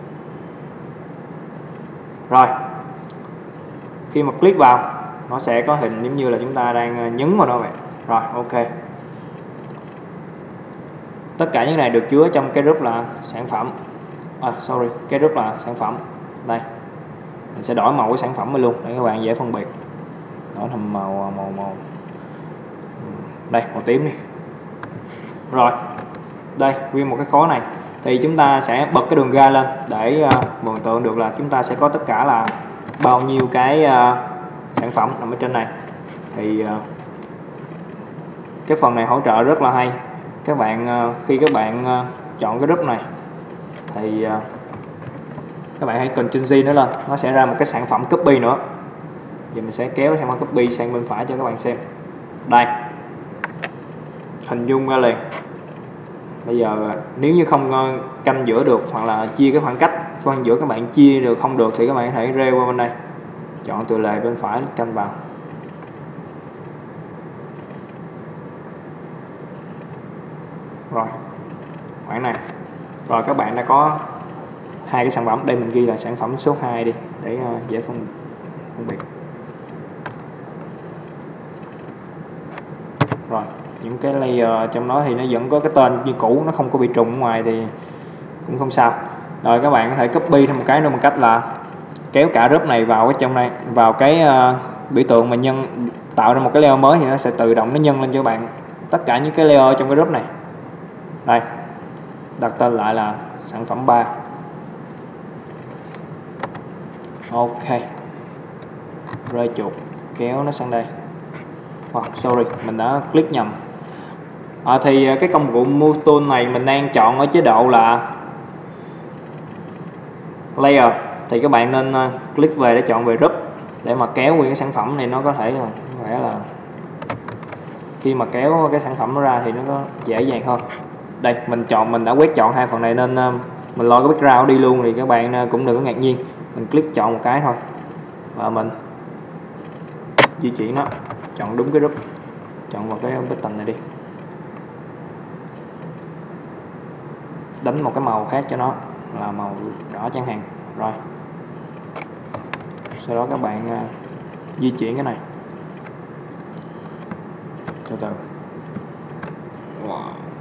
Rồi khi mà click vào nó sẽ có hình giống như là chúng ta đang nhấn vào nó vậy. Rồi ok, tất cả những này được chứa trong cái group là sản phẩm. À, sorry, cái group là sản phẩm. Đây mình sẽ đổi màu của sản phẩm luôn để các bạn dễ phân biệt. Đổi thành màu màu màu đây, màu tím đi. Rồi đây, nguyên một cái khối này thì chúng ta sẽ bật cái đường ra lên để uh, mường tượng được là chúng ta sẽ có tất cả là bao nhiêu cái uh, sản phẩm nằm ở trên này. Thì uh, cái phần này hỗ trợ rất là hay các bạn. Uh, khi các bạn uh, chọn cái group này thì uh, các bạn hãy Ctrl G nữa lên, nó sẽ ra một cái sản phẩm copy nữa. Giờ mình sẽ kéo sản phẩm copy sang bên phải cho các bạn xem. Đây, hình dung ra liền. Bây giờ nếu như không canh giữa được hoặc là chia cái khoảng cách khoảng giữa các bạn chia được không được thì các bạn có thể rê qua bên đây, chọn từ lề bên phải canh vào. Rồi khoảng này. Rồi các bạn đã có hai cái sản phẩm. Đây mình ghi là sản phẩm số hai đi để uh, dễ phân, phân biệt. Rồi những cái layer trong đó thì nó vẫn có cái tên như cũ, nó không có bị trùng ở ngoài thì cũng không sao. Rồi các bạn có thể copy thêm một cái nữa bằng cách là kéo cả group này vào cái trong đây, vào cái uh, biểu tượng mà nhân tạo ra một cái layer mới thì nó sẽ tự động nó nhân lên cho các bạn tất cả những cái layer trong cái group này. Đây, đặt tên lại là sản phẩm ba. Ok, rơi chuột kéo nó sang đây. Oh, sorry, mình đã click nhầm. À, thì cái công cụ Move Tool này mình đang chọn ở chế độ là Layer, thì các bạn nên uh, click về để chọn về group để mà kéo nguyên cái sản phẩm này nó có thể là vẻ là khi mà kéo cái sản phẩm nó ra thì nó có dễ dàng hơn. Đây mình chọn mình đã quét chọn hai phần này nên uh, mình lôi cái background đi luôn, thì các bạn uh, cũng đừng có ngạc nhiên. Mình click chọn một cái thôi và mình di chuyển nó chọn đúng cái group, chọn vào cái button này đi, đánh một cái màu khác cho nó là màu đỏ chẳng hạn. Rồi sau đó các bạn uh, di chuyển cái này từ từ. Wow.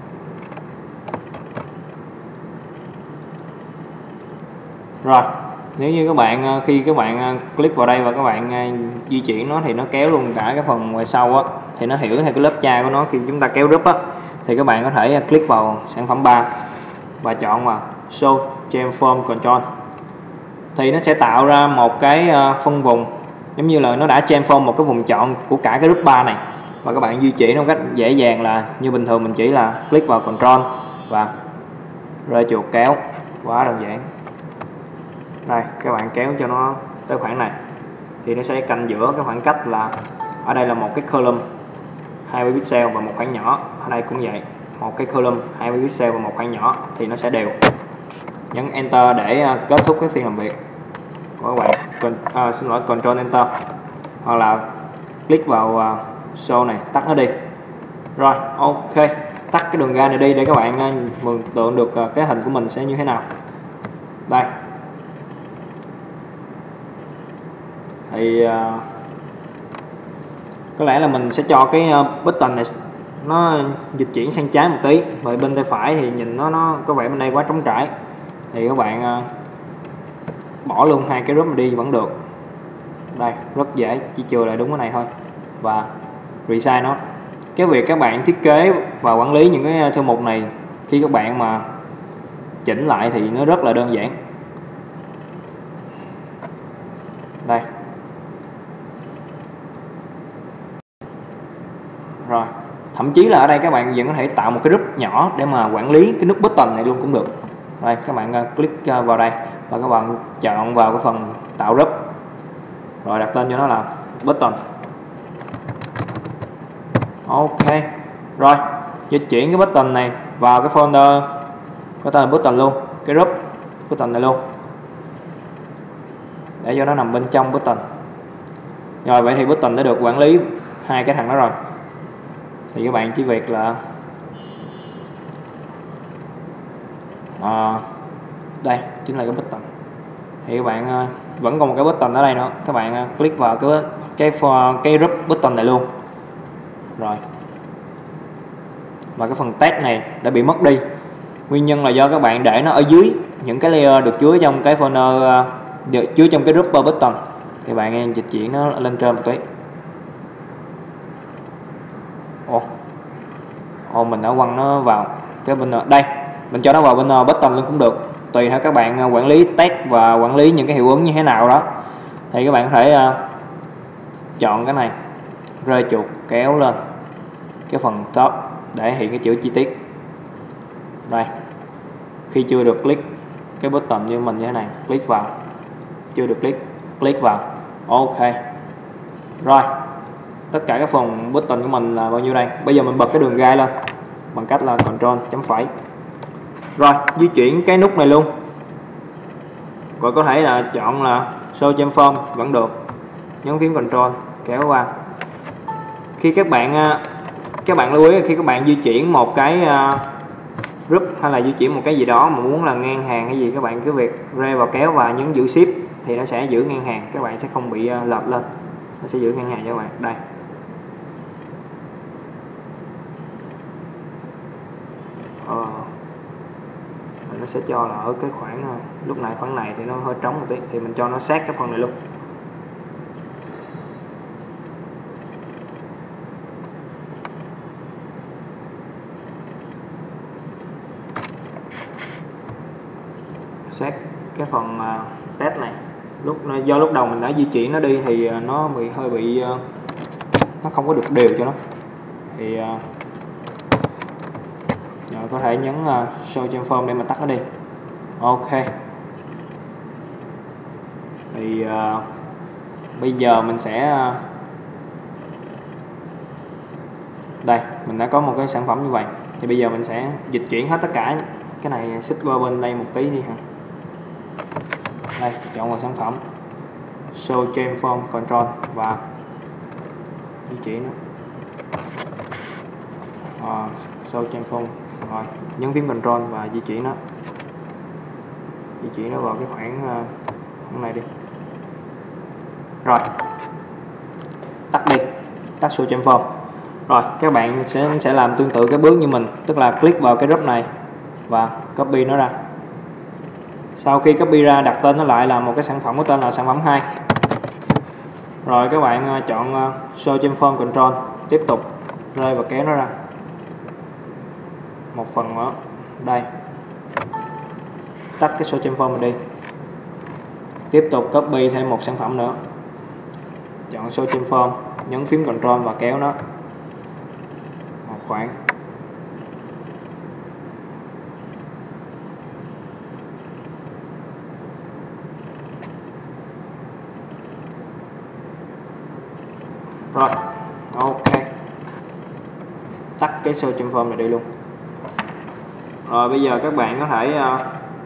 Rồi nếu như các bạn khi các bạn click vào đây và các bạn uh, di chuyển nó thì nó kéo luôn cả cái phần ngoài sau á, thì nó hiểu theo cái lớp cha của nó. Khi chúng ta kéo group á thì các bạn có thể click vào sản phẩm ba và chọn vào Show Transform Control, thì nó sẽ tạo ra một cái phân vùng giống như là nó đã transform một cái vùng chọn của cả cái group ba này, và các bạn di chuyển một cách dễ dàng là như bình thường mình chỉ là click vào Control và rơi chuột kéo, quá đơn giản. Đây các bạn kéo cho nó tới khoảng này thì nó sẽ canh giữa cái khoảng cách là ở đây là một cái column hai mươi pixel và một khoảng nhỏ, ở đây cũng vậy, một cái column hai mươi pixel và một khoảng nhỏ thì nó sẽ đều. Nhấn Enter để uh, kết thúc cái phiên làm việc của các bạn. Con, uh, xin lỗi, Control Enter, hoặc là click vào uh, Show này, tắt nó đi. Rồi ok, tắt cái đường ray này đi để các bạn uh, mường tượng được uh, cái hình của mình sẽ như thế nào. Đây thì uh, có lẽ là mình sẽ cho cái uh, button này nó dịch chuyển sang trái một tí, bởi bên tay phải thì nhìn nó nó có vẻ bên đây quá trống trải, thì các bạn uh, bỏ luôn hai cái group đi vẫn được. Đây rất dễ, chỉ chừa lại đúng cái này thôi và resize nó. Cái việc các bạn thiết kế và quản lý những cái thư mục này khi các bạn mà chỉnh lại thì nó rất là đơn giản. Đây rồi, thậm chí là ở đây các bạn vẫn có thể tạo một cái group nhỏ để mà quản lý cái nút button này luôn cũng được. Đây các bạn uh, click uh, vào đây và các bạn chọn vào cái phần tạo group, rồi đặt tên cho nó là button. Ok rồi, dịch chuyển cái button này vào cái folder có tên là button luôn, cái group button này luôn, để cho nó nằm bên trong button. Rồi vậy thì button đã được quản lý hai cái thằng đó rồi, thì các bạn chỉ việc là à, đây chính là cái button. Thì các bạn uh, vẫn còn một cái button ở đây nữa, các bạn uh, click vào cái cái for, cái group button này luôn. Rồi và cái phần text này đã bị mất đi, nguyên nhân là do các bạn để nó ở dưới những cái layer được chứa trong cái folder uh, được chứa trong cái group button, thì bạn dịch chuyển nó lên trên một tí. Ồ, Ồ mình đã quăng nó vào cái bên đây, mình cho nó vào bên button luôn cũng được, tùy theo các bạn quản lý text và quản lý những cái hiệu ứng như thế nào đó. Thì các bạn có thể uh, chọn cái này, rơi chuột kéo lên cái phần top để hiện cái chữ chi tiết. Đây khi chưa được click cái button như mình như thế này, click vào, chưa được click, click vào. Ok rồi, tất cả các phần button của mình là bao nhiêu đây. Bây giờ mình bật cái đường ray lên bằng cách là Control chấm phẩy. Rồi di chuyển cái nút này luôn, rồi có thể là chọn là Show Transform vẫn được, nhấn phím Control kéo qua. Khi các bạn các bạn lưu ý khi các bạn di chuyển một cái group hay là di chuyển một cái gì đó mà muốn là ngang hàng hay gì, các bạn cứ việc ray vào kéo và nhấn giữ shift thì nó sẽ giữ ngang hàng, các bạn sẽ không bị lệch lên, nó sẽ giữ ngang hàng cho các bạn. Đây ờ, nó sẽ sẽ cho là ở cái khoảng lúc này khoảng này thì nó hơi trống một tí, thì mình cho nó sát cái phần này luôn. Sát cái phần uh, test này, lúc do lúc đầu mình đã di chuyển nó đi thì uh, nó bị hơi bị uh, nó không có được đều cho nó, thì uh, rồi có thể nhấn uh, show transform để mà tắt nó đi. Ok, thì uh, bây giờ mình sẽ uh, đây mình đã có một cái sản phẩm như vậy, thì bây giờ mình sẽ dịch chuyển hết tất cả cái này, xích qua bên đây một tí đi ha. Đây, chọn vào sản phẩm, show transform control và di chuyển nó. À, show transform rồi nhấn phím control và di chuyển nó, di chuyển nó vào cái khoảng uh, khoảng này đi. Rồi tắt đi, tắt show transform. Rồi các bạn sẽ sẽ làm tương tự cái bước như mình, tức là click vào cái group này và copy nó ra. Sau khi copy ra, đặt tên nó lại là một cái sản phẩm có tên là sản phẩm hai. Rồi các bạn chọn show transform control, tiếp tục rơi và kéo nó ra một phần nữa. Đây, tắt cái show transform này đi, tiếp tục copy thêm một sản phẩm nữa, chọn show transform, nhấn phím control và kéo nó một khoảng. Rồi, ok, tắt cái show transform này đi luôn. Rồi bây giờ các bạn có thể uh,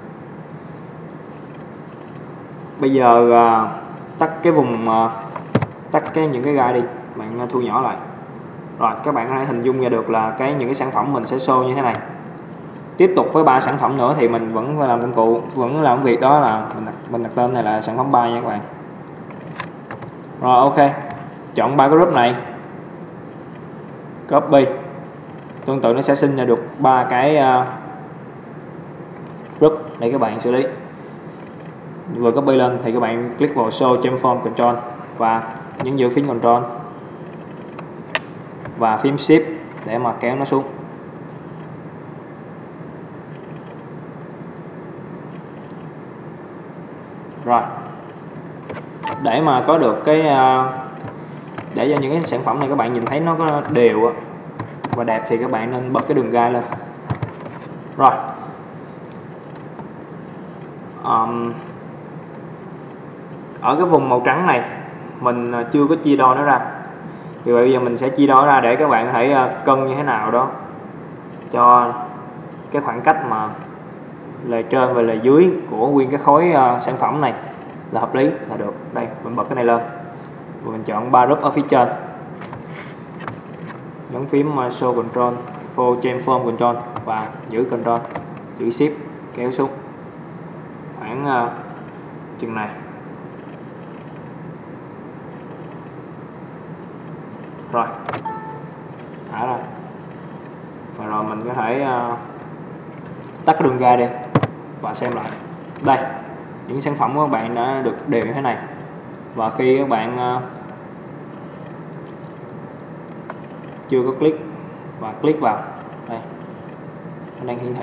bây giờ uh, tắt cái vùng uh, tắt cái những cái gai đi, bạn uh, thu nhỏ lại. Rồi các bạn có thể hình dung ra được là cái những cái sản phẩm mình sẽ show như thế này. Tiếp tục với ba sản phẩm nữa thì mình vẫn phải làm công cụ, vẫn làm việc đó là mình đặt, mình đặt tên này là sản phẩm ba nha các bạn. Rồi ok, chọn ba cái group này, copy, tương tự nó sẽ sinh ra được ba cái uh, group để các bạn xử lý. Vừa copy lên thì các bạn click vào show transform control và nhấn giữ phím control và phím shift để mà kéo nó xuống. Rồi, để mà có được cái uh, để cho những cái sản phẩm này các bạn nhìn thấy nó có đều và đẹp thì các bạn nên bật cái đường gai lên. Rồi, um, ở cái vùng màu trắng này mình chưa có chia đo nó ra, vì vậy bây giờ mình sẽ chia đo ra để các bạn có thể cân như thế nào đó cho cái khoảng cách mà lề trên và lề dưới của nguyên cái khối uh, sản phẩm này là hợp lý là được. Đây mình bật cái này lên và mình chọn ba group ở phía trên, nhấn phím show control, show transform control và giữ control, giữ shift kéo xuống khoảng uh, chừng này. Rồi thả ra và rồi mình có thể uh, tắt cái đường gai đi và xem lại. Đây, những sản phẩm của các bạn đã được đều như thế này, và khi các bạn uh, chưa có click và click vào đây, nó đang hiển thị.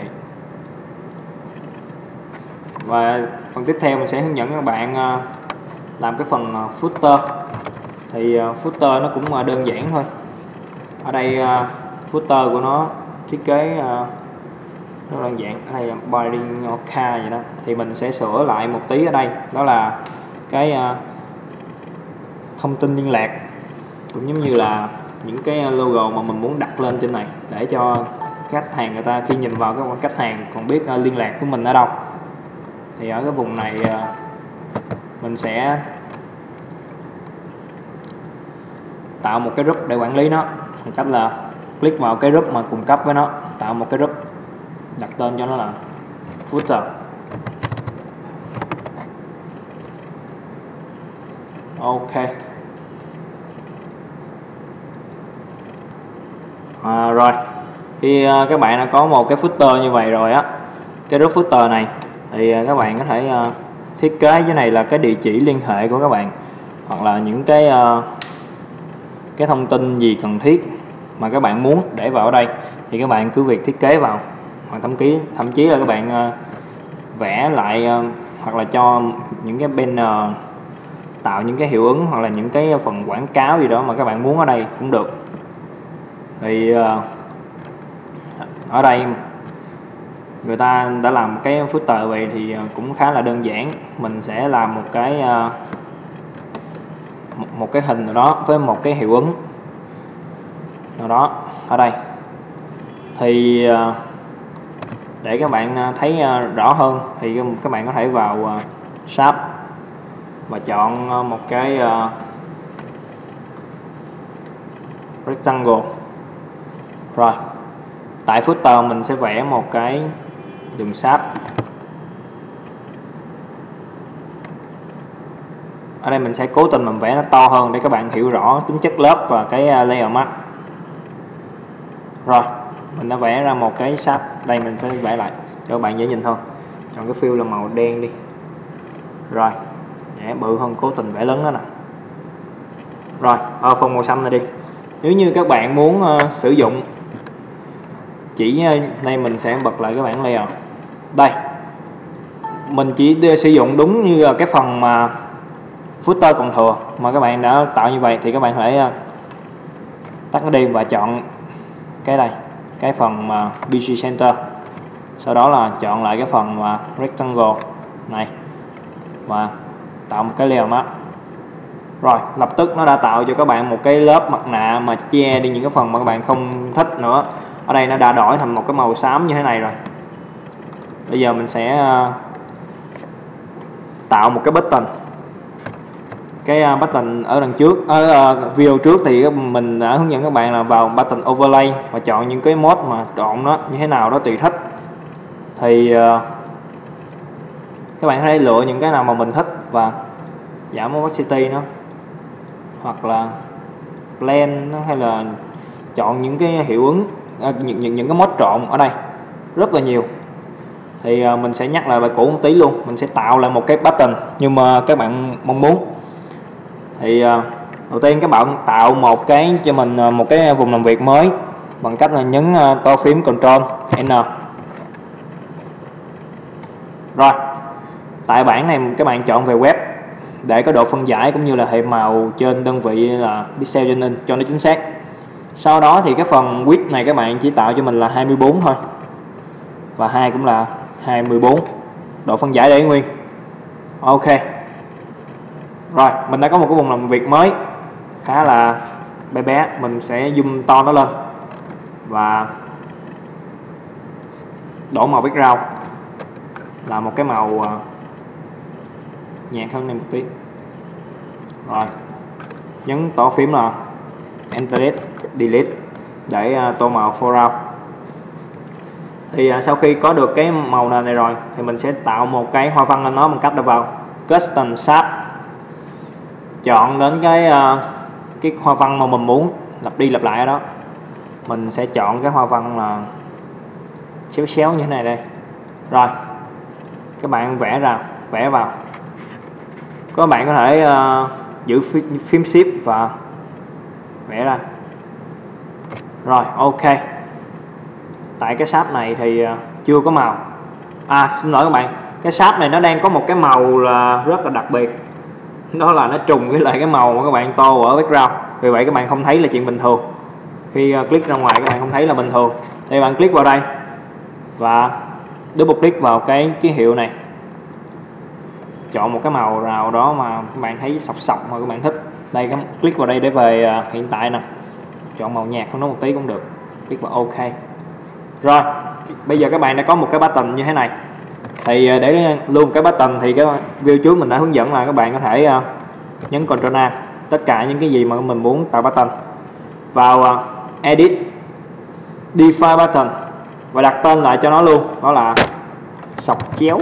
Và phần tiếp theo mình sẽ hướng dẫn các bạn uh, làm cái phần uh, footer. Thì uh, footer nó cũng uh, đơn giản thôi. Ở đây uh, footer của nó thiết kế uh, rất đơn giản, ở đây là binding card vậy đó. Thì mình sẽ sửa lại một tí ở đây, đó là cái uh, thông tin liên lạc, cũng giống như là những cái logo mà mình muốn đặt lên trên này để cho khách hàng người ta khi nhìn vào cái quan khách hàng còn biết uh, liên lạc của mình ở đâu. Thì ở cái vùng này uh, mình sẽ tạo một cái group để quản lý nó, bằng cách là click vào cái group mà cùng cấp với nó, tạo một cái group, đặt tên cho nó là footer. Ok, à, rồi khi uh, các bạn đã có một cái footer như vậy rồi á, cái root footer này thì các bạn có thể uh, thiết kế cái này là cái địa chỉ liên hệ của các bạn, hoặc là những cái uh, cái thông tin gì cần thiết mà các bạn muốn để vào ở đây thì các bạn cứ việc thiết kế vào, hoặc thậm chí thậm chí là các bạn uh, vẽ lại uh, hoặc là cho những cái banner, tạo những cái hiệu ứng hoặc là những cái phần quảng cáo gì đó mà các bạn muốn ở đây cũng được. Thì uh, ở đây người ta đã làm cái footer vậy thì cũng khá là đơn giản. Mình sẽ làm một cái uh, một, một cái hình nào đó với một cái hiệu ứng nào đó ở đây. Thì uh, để các bạn thấy uh, rõ hơn thì các bạn có thể vào uh, Shape và chọn uh, một cái uh, rectangle. Rồi tại footer mình sẽ vẽ một cái đường sáp. Ở đây mình sẽ cố tình mình vẽ nó to hơn để các bạn hiểu rõ tính chất lớp và cái layer mask. Rồi mình đã vẽ ra một cái sáp. Đây mình sẽ vẽ lại cho các bạn dễ nhìn hơn. Chọn cái fill là màu đen đi. Rồi vẽ bự hơn, cố tình vẽ lớn đó nè. Rồi ở phần màu xanh này đi. Nếu như các bạn muốn uh, sử dụng chỉ đây, mình sẽ bật lại cái bảng layer. Đây mình chỉ sử dụng đúng như là cái phần mà footer còn thừa mà các bạn đã tạo như vậy thì các bạn phải tắt nó đi và chọn cái đây, cái phần mà pê xê Center, sau đó là chọn lại cái phần mà rectangle này và tạo một cái layer mask. Rồi lập tức nó đã tạo cho các bạn một cái lớp mặt nạ mà che đi những cái phần mà các bạn không thích nữa. Ở đây nó đã đổi thành một cái màu xám như thế này rồi. Bây giờ mình sẽ tạo một cái button. Cái button ở đằng trước, ở video trước thì mình đã hướng dẫn các bạn là vào button overlay và chọn những cái mode mà chọn nó như thế nào đó tùy thích. Thì các bạn có thể lựa những cái nào mà mình thích và giảm opacity nó, hoặc là blend nó, hay là chọn những cái hiệu ứng, à, những, những những cái mode trộn ở đây rất là nhiều. Thì à, mình sẽ nhắc lại bài cũ một tí luôn. Mình sẽ tạo lại một cái button nhưng mà các bạn mong muốn. Thì à, đầu tiên các bạn tạo một cái cho mình à, một cái vùng làm việc mới bằng cách là nhấn à, to phím Ctrl N. Rồi tại bảng này các bạn chọn về web để có độ phân giải cũng như là hệ màu trên đơn vị là pixel cho nên cho nó chính xác. Sau đó thì cái phần width này các bạn chỉ tạo cho mình là hai mươi bốn thôi, và hai cũng là hai mươi bốn, độ phân giải để nguyên. Ok. Rồi mình đã có một cái vùng làm việc mới khá là bé bé. Mình sẽ zoom to nó lên và đổ màu background là một cái màu nhạt hơn này một tí. Rồi nhấn tổ phím là Enter Delete để tô màu foreground. Thì sau khi có được cái màu này rồi thì mình sẽ tạo một cái hoa văn lên nó bằng cách là vào Custom Shape, chọn đến cái cái hoa văn mà mình muốn lặp đi lặp lại ở đó. Mình sẽ chọn cái hoa văn là xéo xéo như thế này đây. Rồi các bạn vẽ ra, vẽ vào. Các bạn có thể uh, giữ phím Shift và vẽ ra. Rồi ok. Tại cái shape này thì uh, chưa có màu. À xin lỗi các bạn, cái shape này nó đang có một cái màu là rất là đặc biệt. Đó là nó trùng với lại cái màu mà các bạn tô ở background. Vì vậy các bạn không thấy là chuyện bình thường. Khi uh, click ra ngoài các bạn không thấy là bình thường. Thì bạn click vào đây và double click vào cái ký hiệu này, chọn một cái màu nào đó mà các bạn thấy sọc sọc mà các bạn thích. Đây, cái click vào đây để về uh, hiện tại nè, chọn màu nhạt hơn nó một tí cũng được, click vào OK. Rồi bây giờ các bạn đã có một cái button như thế này. Thì uh, để luôn cái button thì cái video trước mình đã hướng dẫn là các bạn có thể uh, nhấn Ctrl A tất cả những cái gì mà mình muốn tạo button, vào uh, Edit, Define Button và đặt tên lại cho nó luôn, đó là sọc chéo.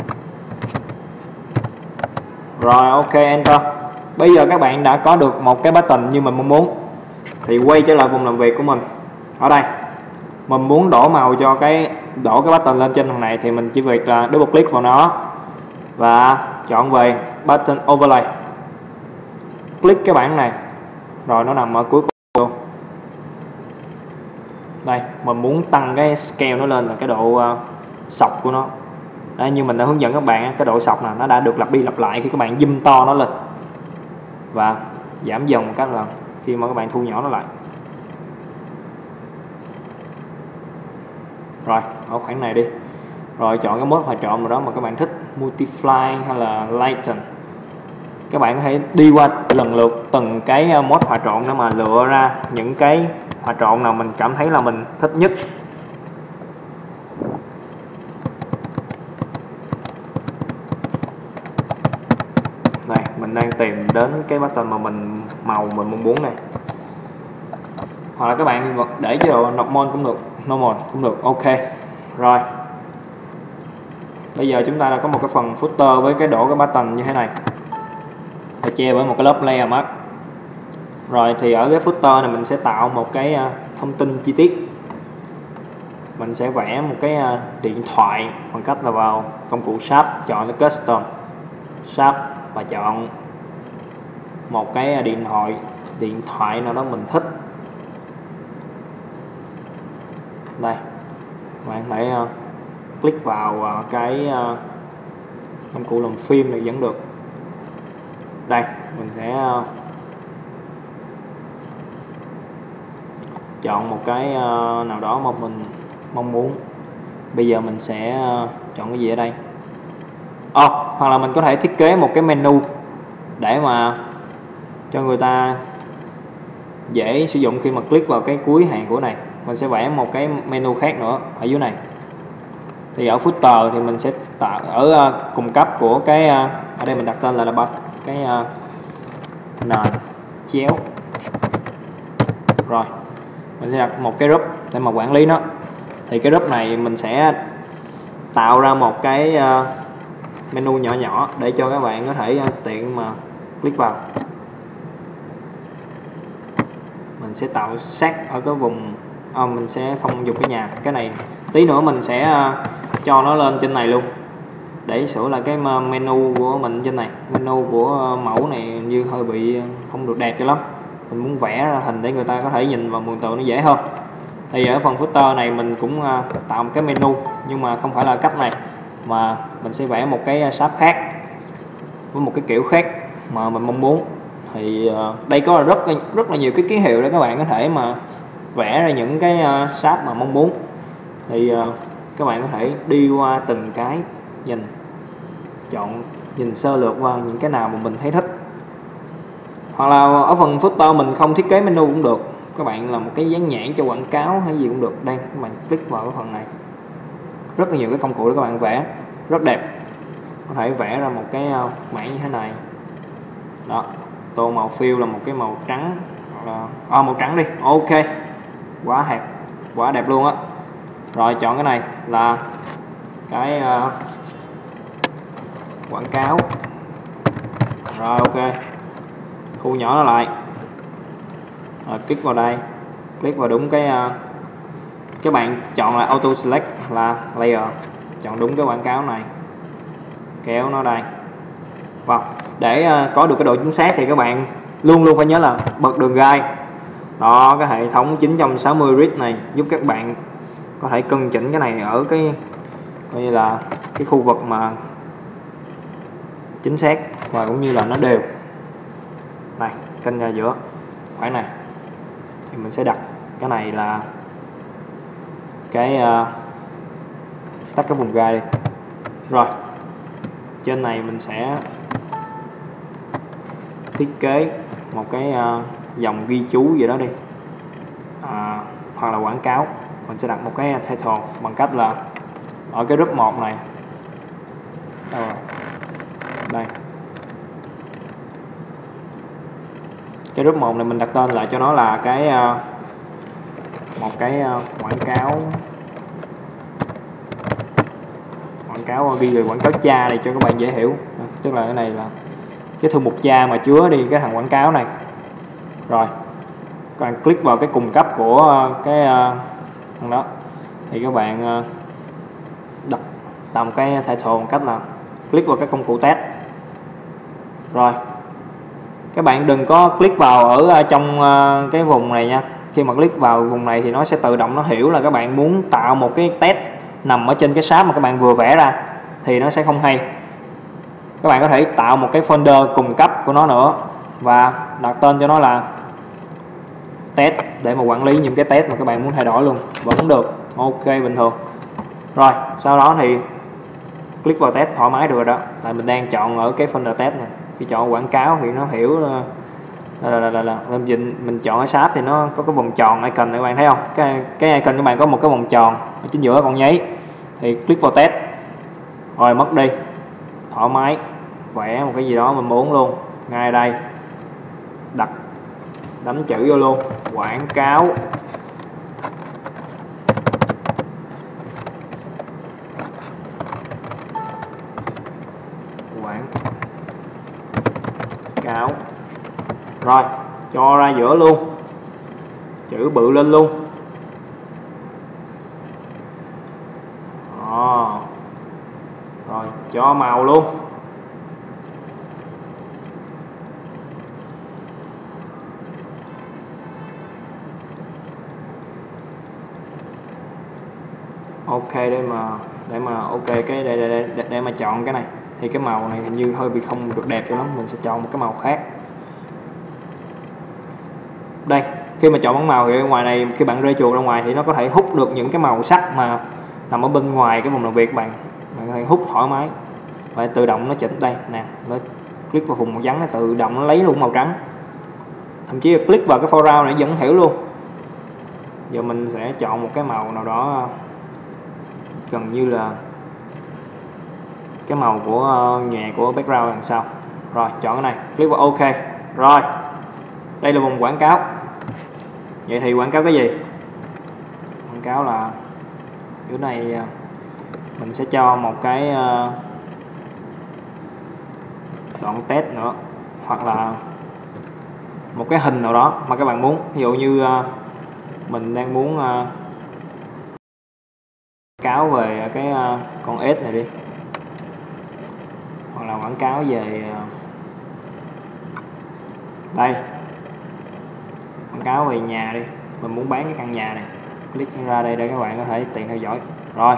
Rồi ok, Enter. Bây giờ các bạn đã có được một cái button như mình mong muốn. Thì quay trở lại vùng làm việc của mình. Ở đây mình muốn đổ màu cho cái đổ cái button lên trên thằng này thì mình chỉ việc là double click vào nó và chọn về button overlay, click cái bảng này rồi nó nằm ở cuối cùng luôn. Đây mình muốn tăng cái scale nó lên là cái độ uh, sọc của nó. Đấy, như mình đã hướng dẫn các bạn, cái độ sọc này nó đã được lặp đi lặp lại khi các bạn zoom to nó lên và giảm dần các lần khi mà các bạn thu nhỏ nó lại. Rồi ở khoảng này đi, rồi chọn cái mode hòa trộn nào đó mà các bạn thích, multiply hay là lighten. Các bạn có thể đi qua lần lượt từng cái mode hòa trộn để mà lựa ra những cái hòa trộn nào mình cảm thấy là mình thích nhất. Đây mình đang tìm đến cái button mà mình màu mình mong muốn này, hoặc là các bạn để chế độ normal cũng được, normal cũng được. Ok rồi, bây giờ chúng ta đã có một cái phần footer với cái đổ cái button như thế này, và che với một cái lớp layer mask. Rồi thì ở cái footer này mình sẽ tạo một cái thông tin chi tiết. Mình sẽ vẽ một cái điện thoại bằng cách là vào công cụ Shape, chọn cái custom Shape và chọn một cái điện thoại điện thoại nào đó mình thích. Đây bạn hãy uh, click vào uh, cái uh, công cụ làm phim này vẫn được. Đây mình sẽ uh, chọn một cái uh, nào đó mà mình mong muốn. Bây giờ mình sẽ uh, chọn cái gì ở đây? Oh, hoặc là mình có thể thiết kế một cái menu để mà cho người ta dễ sử dụng khi mà click vào cái cuối hàng của này. Mình sẽ vẽ một cái menu khác nữa ở dưới này. Thì ở footer thì mình sẽ tạo ở uh, cung cấp của cái uh, ở đây mình đặt tên là là cái uh, nền chéo. Rồi mình sẽ đặt một cái group để mà quản lý nó. Thì cái group này mình sẽ tạo ra một cái uh, menu nhỏ nhỏ để cho các bạn có thể uh, tiện mà click vào. Mình sẽ tạo sát ở cái vùng à, mình sẽ không dùng cái nhà, cái này tí nữa mình sẽ uh, cho nó lên trên này luôn để sửa lại cái menu của mình trên này. Menu của uh, mẫu này như hơi bị không được đẹp cho lắm, mình muốn vẽ ra hình để người ta có thể nhìn vào mường tượng nó dễ hơn. Thì ở phần footer này mình cũng uh, tạo một cái menu, nhưng mà không phải là cách này, mà mình sẽ vẽ một cái shape khác với một cái kiểu khác mà mình mong muốn. Thì uh, đây có rất rất là nhiều cái ký hiệu để các bạn có thể mà vẽ ra những cái uh, shape mà mong muốn. Thì uh, các bạn có thể đi qua từng cái nhìn, chọn nhìn sơ lược qua những cái nào mà mình thấy thích. Hoặc là ở phần footer mình không thiết kế menu cũng được, các bạn làm một cái dán nhãn cho quảng cáo hay gì cũng được. Đây các bạn click vào cái phần này, rất là nhiều cái công cụ để các bạn vẽ rất đẹp. Có thể vẽ ra một cái uh, mảng như thế này đó. Tô màu fill là một cái màu trắng, hoặc là à, màu trắng đi. Ok, quá hẹp, quá đẹp luôn á. Rồi chọn cái này là cái uh, quảng cáo. Rồi ok, thu nhỏ nó lại. Rồi click vào đây, click vào đúng cái uh, các bạn chọn là auto select là layer, chọn đúng cái quảng cáo này, kéo nó đây. Wow. Để uh, có được cái độ chính xác thì các bạn luôn luôn phải nhớ là bật đường gai đó. Cái hệ thống chín trăm sáu mươi grid này giúp các bạn có thể cân chỉnh cái này ở cái coi như là cái khu vực mà chính xác và cũng như là nó đều. Này kênh ra giữa khoảng này thì mình sẽ đặt cái này là cái uh, tắt cái vùng gai đi. Rồi trên này mình sẽ thiết kế một cái uh, dòng ghi chú gì đó đi, à, hoặc là quảng cáo. Mình sẽ đặt một cái title bằng cách là ở cái group một này. Đâu rồi? Đây, cái group một này mình đặt tên lại cho nó là cái uh, một cái uh, quảng cáo quảng cáo ghi về quảng cáo cha này cho các bạn dễ hiểu. Tức là cái này là cái thư mục cha mà chứa đi cái thằng quảng cáo này. Rồi các bạn click vào cái cung cấp của cái uh, đó. Thì các bạn uh, đặt tầm cái title bằng cách là click vào cái công cụ test. Rồi các bạn đừng có click vào ở trong uh, cái vùng này nha. Khi mà click vào vùng này thì nó sẽ tự động nó hiểu là các bạn muốn tạo một cái test nằm ở trên cái shape mà các bạn vừa vẽ ra, thì nó sẽ không hay. Các bạn có thể tạo một cái folder cùng cấp của nó nữa và đặt tên cho nó là test để mà quản lý những cái test mà các bạn muốn thay đổi luôn, vẫn được, ok bình thường. Rồi sau đó thì click vào test thoải mái được rồi đó. Tại mình đang chọn ở cái folder test này. Khi chọn quảng cáo thì nó hiểu là, là, là, là mình, mình chọn ở shape thì nó có cái vòng tròn icon này, các bạn thấy không? Cái, cái icon các bạn có một cái vòng tròn ở chính giữa con nháy, thì click vào test rồi mất đi, thoải mái vẽ một cái gì đó mình muốn luôn. Ngay đây đặt đánh chữ vô luôn, quảng cáo quảng cáo rồi cho ra giữa luôn, chữ bự lên luôn. Đó. Rồi cho màu luôn. Ok để mà để mà ok cái để, để, để, để mà chọn cái này thì cái màu này hình như hơi bị không được đẹp cho lắm, mình sẽ chọn một cái màu khác. Đây, khi mà chọn bóng màu thì ở ngoài này khi bạn rơi chuột ra ngoài thì nó có thể hút được những cái màu sắc mà nằm ở bên ngoài cái vùng làm việc bạn. Bạn có thể hút thoải mái và tự động nó chỉnh. Đây nè, nó click vào vùng màu trắng, nó tự động nó lấy luôn màu trắng. Thậm chí là click vào cái foreground này vẫn hiểu luôn. Giờ mình sẽ chọn một cái màu nào đó gần như là cái màu của nhà của background đằng sau. Rồi chọn cái này, click vào ok. Rồi đây là vùng quảng cáo. Vậy thì quảng cáo cái gì? Quảng cáo là chỗ này mình sẽ cho một cái đoạn test nữa, hoặc là một cái hình nào đó mà các bạn muốn. Ví dụ như mình đang muốn cáo về cái con ếch này đi, hoặc là quảng cáo về đây, quảng cáo về nhà đi, mình muốn bán cái căn nhà này, click ra đây để các bạn có thể tiện theo dõi. Rồi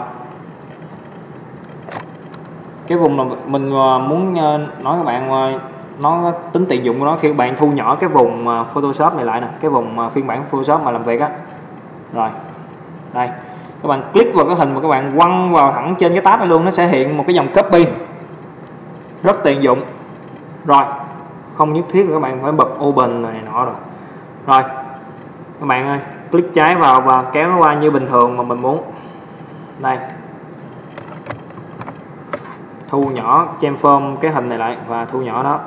cái vùng mà mình muốn nói các bạn nó tính tiện dụng của nó, khi các bạn thu nhỏ cái vùng Photoshop này lại nè, cái vùng phiên bản Photoshop mà làm việc á. Rồi đây các bạn click vào cái hình mà các bạn quăng vào thẳng trên cái tab này luôn, nó sẽ hiện một cái dòng copy rất tiện dụng. Rồi không nhất thiết các bạn phải bật open này nọ rồi. Rồi các bạn click trái vào và kéo nó qua như bình thường mà mình muốn. Đây, thu nhỏ chamfer cái hình này lại và thu nhỏ đó,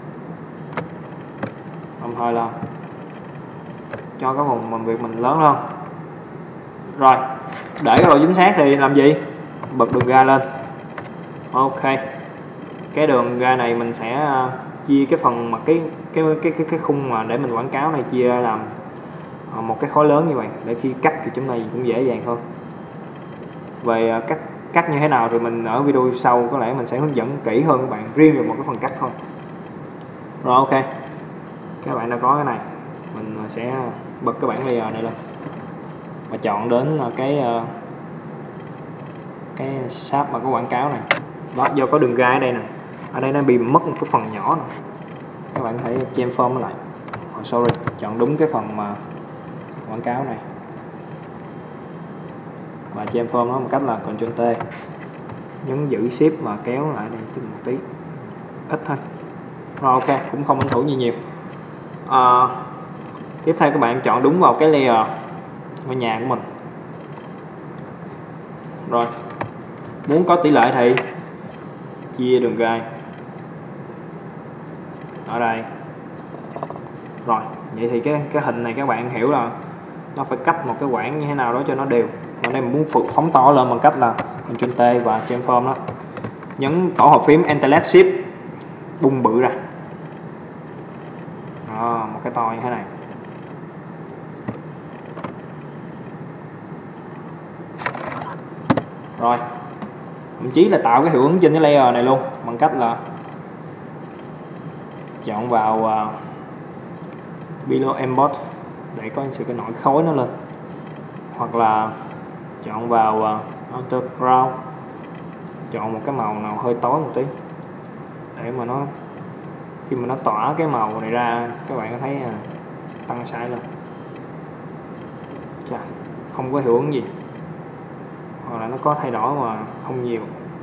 đồng thời là cho cái vùng làm việc mình lớn hơn. Rồi để cái độ chính xác thì làm gì? Bật đường ray lên. Ok, cái đường ray này mình sẽ chia cái phần mà cái cái cái cái cái khung mà để mình quảng cáo này chia ra làm một cái khối lớn như vậy, để khi cắt thì chúng này cũng dễ dàng hơn. Về cắt cắt như thế nào thì mình ở video sau có lẽ mình sẽ hướng dẫn kỹ hơn các bạn, riêng về một cái phần cắt thôi. Rồi ok, các bạn đã có cái này, mình sẽ bật cái bảng layer này lên và chọn đến cái cái shape mà có quảng cáo này. Đó, do có đường ray ở đây nè, ở đây nó bị mất một cái phần nhỏ này. Các bạn hãy chamfer nó lại. Oh, sorry, chọn đúng cái phần mà quảng cáo này và chamfer nó một cách là Ctrl T, nhấn giữ shift và kéo lại đây chút một tí, ít thôi. Rồi ok, cũng không ảnh hưởng gì nhiều. À, tiếp theo các bạn chọn đúng vào cái layer của nhà của mình. Rồi muốn có tỷ lệ thì chia đường ray ở đây. Rồi vậy thì cái cái hình này các bạn hiểu là nó phải cắt một cái quãng như thế nào đó cho nó đều. Ở đây mình muốn phóng to lên bằng cách là Ctrl T và chamfer nó, nhấn tổ hợp phím Enter Shift bung bự ra. Đó, một cái to như thế này. Rồi thậm chí là tạo cái hiệu ứng trên cái layer này luôn bằng cách là chọn vào uh, below emboss để có sự cái nổi khối nó lên, hoặc là chọn vào uh, outer ground, chọn một cái màu nào hơi tối một tí để mà nó khi mà nó tỏa cái màu này ra các bạn có thấy uh, tăng size lên. Chà, không có hiệu ứng gì, hoặc là nó có thay đổi mà không nhiều.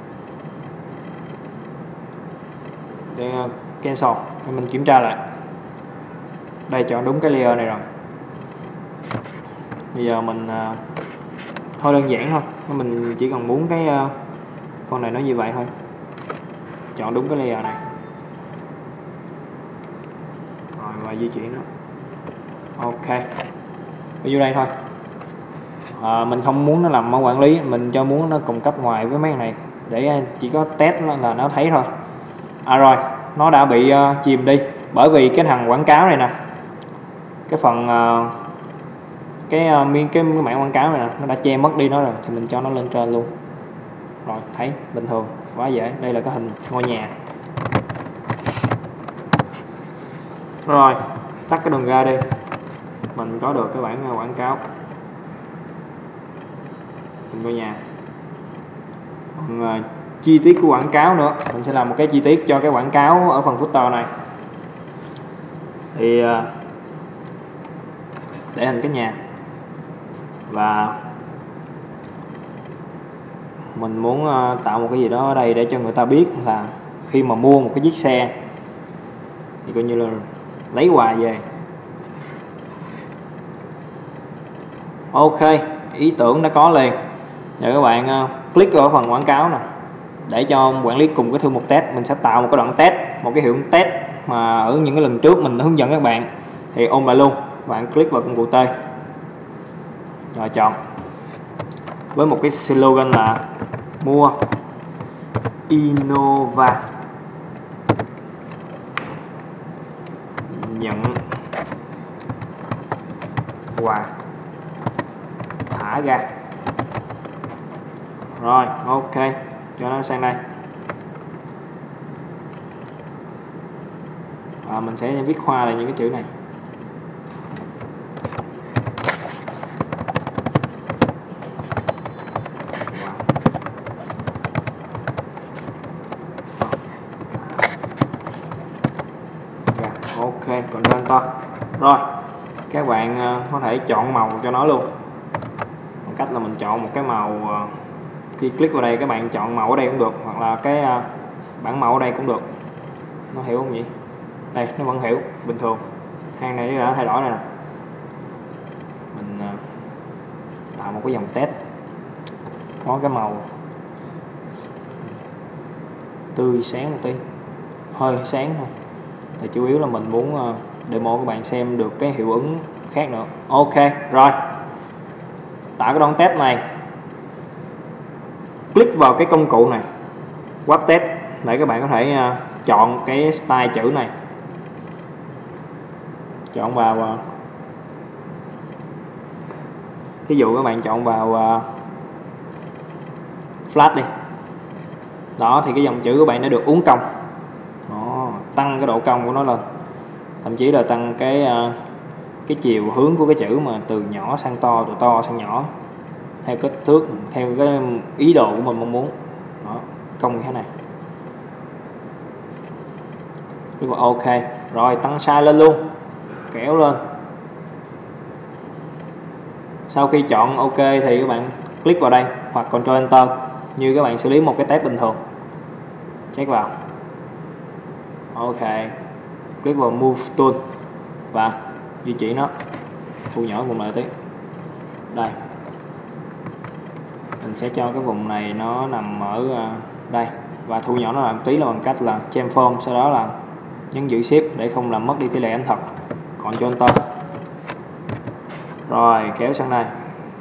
Để uh, cancel để mình kiểm tra lại. Đây, chọn đúng cái layer này rồi. Bây giờ mình uh, thôi đơn giản thôi, mình chỉ cần muốn cái uh, con này nó như vậy thôi. Chọn đúng cái layer này rồi và di chuyển nó. Ok, ở vô đây thôi. À, mình không muốn nó làm mẫu quản lý, mình cho muốn nó cung cấp ngoài với mấy này để chỉ có test là nó thấy thôi. À rồi, nó đã bị uh, chìm đi bởi vì cái thằng quảng cáo này nè, cái phần uh, cái uh, miếng cái, cái mảng quảng cáo này nè, nó đã che mất đi nó rồi, thì mình cho nó lên trên luôn. Rồi thấy bình thường, quá dễ. Đây là cái hình ngôi nhà. Rồi tắt cái đường ra đi, mình có được cái bản quảng cáo hình ngôi nhà. Còn uh, chi tiết của quảng cáo nữa, mình sẽ làm một cái chi tiết cho cái quảng cáo ở phần footer này. Thì uh, để hình cái nhà, và mình muốn uh, tạo một cái gì đó ở đây để cho người ta biết là khi mà mua một cái chiếc xe thì coi như là lấy quà về. Ok, ý tưởng đã có liền. Giờ các bạn uh, click vào phần quảng cáo nè, để cho quản lý cùng cái thư mục test. Mình sẽ tạo một cái đoạn test, một cái hiệu ứng test mà ở những cái lần trước mình đã hướng dẫn các bạn, thì ôn lại luôn. Bạn click vào công cụ T rồi chọn với một cái slogan là mua Innova, nhận quà thả ga. Rồi ok, cho nó sang đây. À, mình sẽ viết khoa lại những cái chữ này. Ok, còn lên to. Rồi các bạn uh, có thể chọn màu cho nó luôn bằng cách là mình chọn một cái màu. Uh, khi click vào đây các bạn chọn màu ở đây cũng được, hoặc là cái uh, bảng màu ở đây cũng được. Nó hiểu không vậy? Đây, nó vẫn hiểu bình thường. Hang này đã thay đổi này nè. Mình uh, tạo một cái dòng test có cái màu tươi sáng một tí, hơi sáng thôi. Thì chủ yếu là mình muốn uh, demo các bạn xem được cái hiệu ứng khác nữa. Ok, rồi tạo cái đoạn test này, click vào cái công cụ này web test để các bạn có thể uh, chọn cái style chữ này, chọn vào uh, ví dụ các bạn chọn vào uh, flat đi đó, thì cái dòng chữ của bạn nó được uốn cong. Đó, tăng cái độ cong của nó lên, thậm chí là tăng cái uh, cái chiều hướng của cái chữ mà từ nhỏ sang to, từ to sang nhỏ theo kích thước, theo cái ý đồ của mình mong muốn. Đó, cong như thế này. Ok, rồi tăng size lên luôn, kéo lên. Sau khi chọn ok thì các bạn click vào đây hoặc Ctrl Enter như các bạn xử lý một cái test bình thường. Check vào. Ok, click vào Move Tool và di chuyển nó, thu nhỏ vùng này tí. Đây, mình sẽ cho cái vùng này nó nằm ở đây và thu nhỏ nó làm tí là bằng cách là chamform, sau đó là nhấn giữ Shift để không làm mất đi tỷ lệ ảnh thật. Còn cho Enter. Rồi kéo sang đây.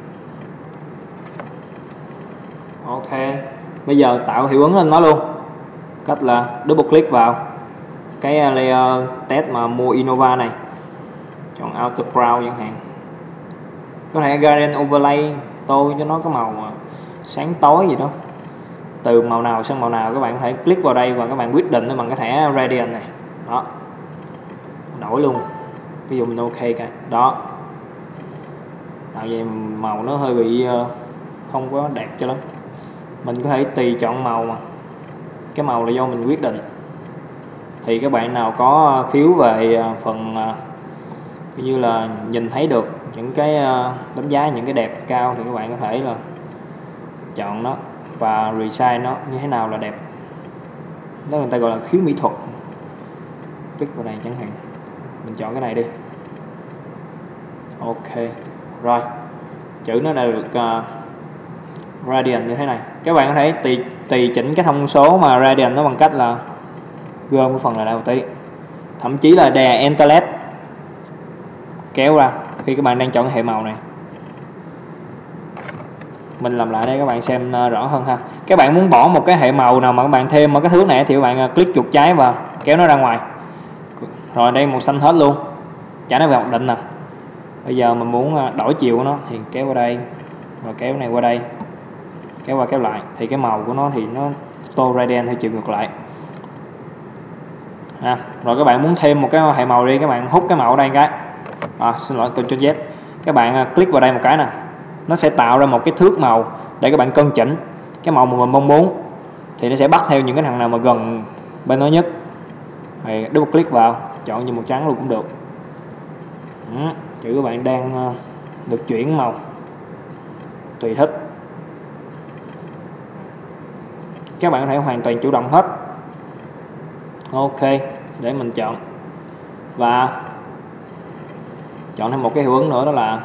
Ok, bây giờ tạo hiệu ứng lên nó luôn, cách là double click vào cái layer test mà mua Innova này, chọn outer ground chẳng hạn, có thể gradient overlay tô cho nó có màu sáng tối gì đó, từ màu nào sang màu nào các bạn có thể click vào đây và các bạn quyết định nó bằng cái thẻ Radiant này. Đó, nổi luôn. Ví dụ mình ok cái đó, à, vậy màu nó hơi bị uh, không có đẹp cho lắm. Mình có thể tùy chọn màu, mà cái màu là do mình quyết định. Thì các bạn nào có khiếu về phần uh, như là nhìn thấy được những cái uh, đánh giá những cái đẹp cao thì các bạn có thể là chọn nó và resize nó như thế nào là đẹp. Đó người ta gọi là khiếu mỹ thuật. Click vào này chẳng hạn, mình chọn cái này đi. Ok rồi, chữ nó đã được uh, Radiant như thế này. Các bạn có thể tùy, tùy chỉnh cái thông số mà Radiant nó bằng cách là gom cái phần này ra một tí, thậm chí là đè Enter led kéo ra khi các bạn đang chọn hệ màu này. Mình làm lại đây các bạn xem rõ hơn ha. Các bạn muốn bỏ một cái hệ màu nào mà các bạn thêm ở cái thước này thì các bạn click chuột trái và kéo nó ra ngoài. Rồi đây màu xanh hết luôn, trả nó về mặc định nè. Bây giờ mình muốn đổi chiều của nó thì kéo qua đây và kéo này qua đây, kéo qua kéo lại thì cái màu của nó thì nó tô Radiant theo chiều ngược lại. À, rồi các bạn muốn thêm một cái hệ màu đi, các bạn hút cái màu ở đây cái, à, xin lỗi Ctrl Z, các bạn click vào đây một cái nè, nó sẽ tạo ra một cái thước màu để các bạn cân chỉnh cái màu mà mình mong muốn. Thì nó sẽ bắt theo những cái thằng nào mà gần bên nó nhất. Thì double click vào, chọn như màu trắng luôn cũng được. Ừ, chữ các bạn đang được chuyển màu tùy thích. Các bạn có thể hoàn toàn chủ động hết. Ok, để mình chọn và chọn thêm một cái hiệu ứng nữa, đó là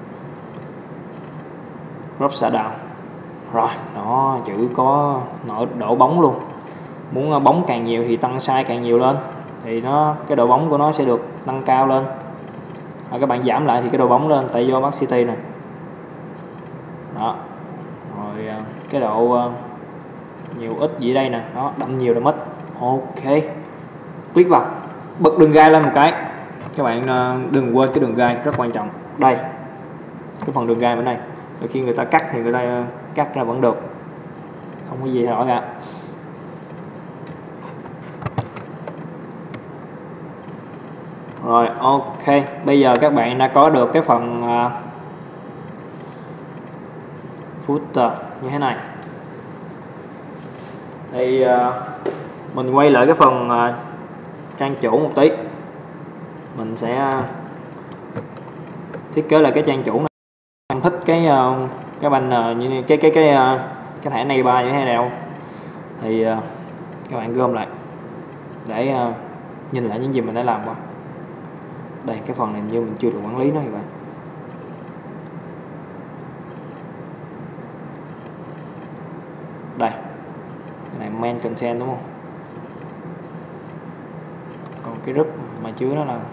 Crop Shadow. Rồi, đó, chữ có độ bóng luôn. Muốn bóng càng nhiều thì tăng size càng nhiều lên, thì nó cái độ bóng của nó sẽ được nâng cao lên. Và các bạn giảm lại thì cái độ bóng lên, tại do opacity này. Đó. Rồi cái độ nhiều ít gì đây nè, đó, đậm nhiều đậm ít. Ok. Click vào, bật đường gai lên một cái. Các bạn đừng quên cái đường gai rất quan trọng. Đây, cái phần đường gai bên đây. Rồi khi người ta cắt thì người ta cắt ra vẫn được, không có gì thay đổi cả. Rồi ok, bây giờ các bạn đã có được cái phần uh, footer như thế này. Thì uh, mình quay lại cái phần uh, trang chủ một tí. Mình sẽ uh, thiết kế lại cái trang chủ này. Em thích cái uh, cái banner như cái cái cái uh, cái thẻ này ba như thế nào thì uh, các bạn gom lại để uh, nhìn lại những gì mình đã làm qua. Đây, cái phần này như mình chưa được quản lý nó thì vậy. Đây, cái này main content đúng không? Còn cái group mà chứa nó là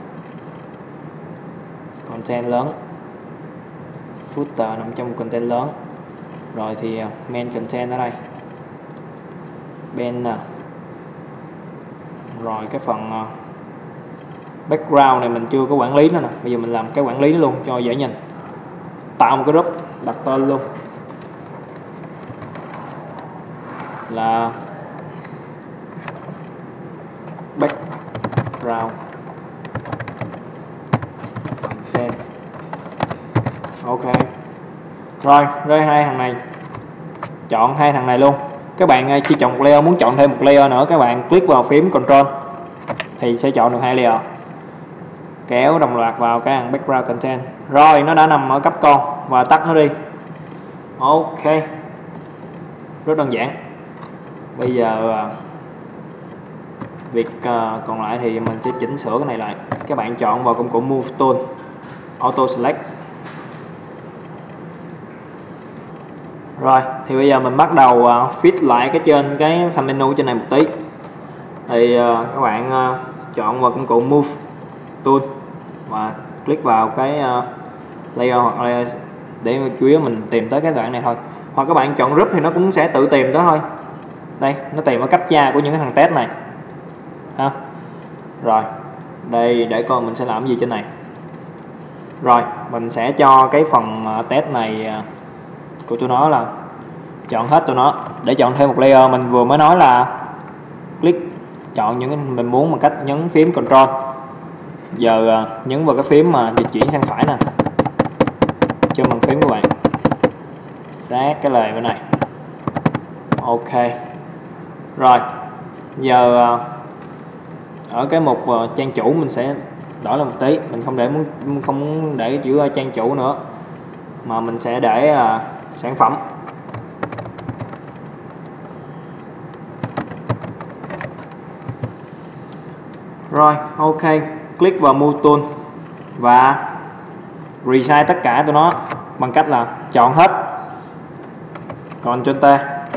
content lớn, footer nằm trong content lớn. Rồi thì main content ở đây, banner. Rồi cái phần background này mình chưa có quản lý nó nè, bây giờ mình làm cái quản lý nó luôn cho dễ nhìn. Tạo một cái group, đặt tên luôn là background content. Ok. Rồi, rồi hai thằng này, chọn hai thằng này luôn. Các bạn chỉ chọn một layer, muốn chọn thêm một layer nữa các bạn click vào phím Control thì sẽ chọn được hai layer, kéo đồng loạt vào cái hàng background content. Rồi nó đã nằm ở cấp con và tắt nó đi. Ok, rất đơn giản. Bây giờ việc còn lại thì mình sẽ chỉnh sửa cái này lại. Các bạn chọn vào công cụ Move Tool, Auto Select. Rồi thì bây giờ mình bắt đầu fit lại cái trên cái thành menu trên này một tí. Thì các bạn chọn vào công cụ Move Tool và click vào cái layer hoặc layer để chủ yếu mình tìm tới cái đoạn này thôi. Hoặc các bạn chọn group thì nó cũng sẽ tự tìm đó thôi. Đây, nó tìm ở captcha của những cái thằng test này ha. Rồi đây, để coi mình sẽ làm gì trên này. Rồi mình sẽ cho cái phần test này của tụi nó là chọn hết tụi nó. Để chọn thêm một layer mình vừa mới nói là click chọn những cái mình muốn bằng cách nhấn phím Control. Giờ nhấn vào cái phím mà dịch chuyển sang phải nè, trên bàn phím các bạn, sát cái lề bên này. Ok rồi, giờ ở cái mục trang chủ mình sẽ đổi lại một tí, mình không để muốn không muốn để chữ trang chủ nữa, mà mình sẽ để uh, sản phẩm. Rồi ok, click vào Move Tool và resize tất cả tụi nó bằng cách là chọn hết, Ctrl T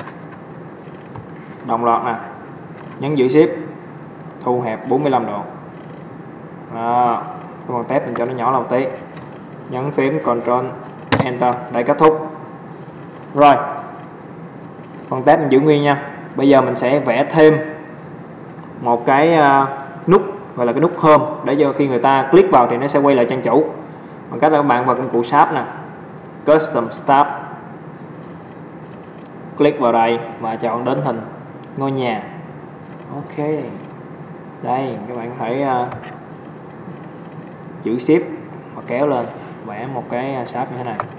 đồng loạt nè, nhấn giữ Shift thu hẹp bốn mươi lăm độ. Đó, cái con tép mình cho nó nhỏ lại một tí, nhấn phím Ctrl Enter để kết thúc. Rồi con tép mình giữ nguyên nha. Bây giờ mình sẽ vẽ thêm một cái uh, nút gọi là cái nút Home, để cho khi người ta click vào thì nó sẽ quay lại trang chủ, bằng cách là các bạn vào công cụ Shape nè, Custom Start, click vào đây và chọn đến hình ngôi nhà. Ok, đây các bạn có thể uh, giữ Shift và kéo lên vẽ một cái shape như thế này.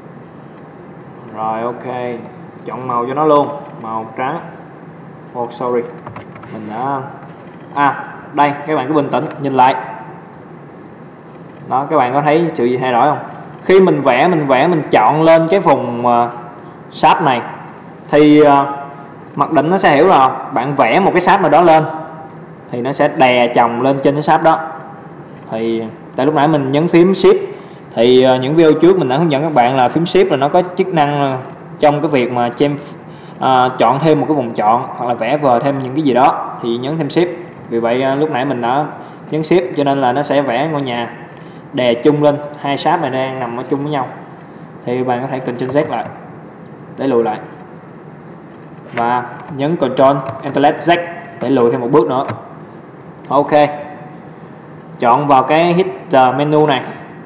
Rồi ok, chọn màu cho nó luôn, màu trắng. Oh sorry, mình đã à đây, các bạn cứ bình tĩnh nhìn lại đó, các bạn có thấy sự gì thay đổi không? Khi mình vẽ mình vẽ mình chọn lên cái vùng uh, shape này thì uh, mặc định nó sẽ hiểu là bạn vẽ một cái shape nào đó lên thì nó sẽ đè chồng lên trên cái shape đó. Thì tại lúc nãy mình nhấn phím Shift thì uh, những video trước mình đã hướng dẫn các bạn là phím Shift là nó có chức năng uh, trong cái việc mà chêm uh, chọn thêm một cái vùng chọn hoặc là vẽ vời thêm những cái gì đó thì nhấn thêm Shift. Vì vậy uh, lúc nãy mình đã nhấn Shift cho nên là nó sẽ vẽ ngôi nhà đè chung lên, hai shape này đang nằm ở chung với nhau. Thì bạn có thể Ctrl Z lại để lùi lại và nhấn Ctrl Enter Z để lùi thêm một bước nữa. Ok, chọn vào cái hit menu này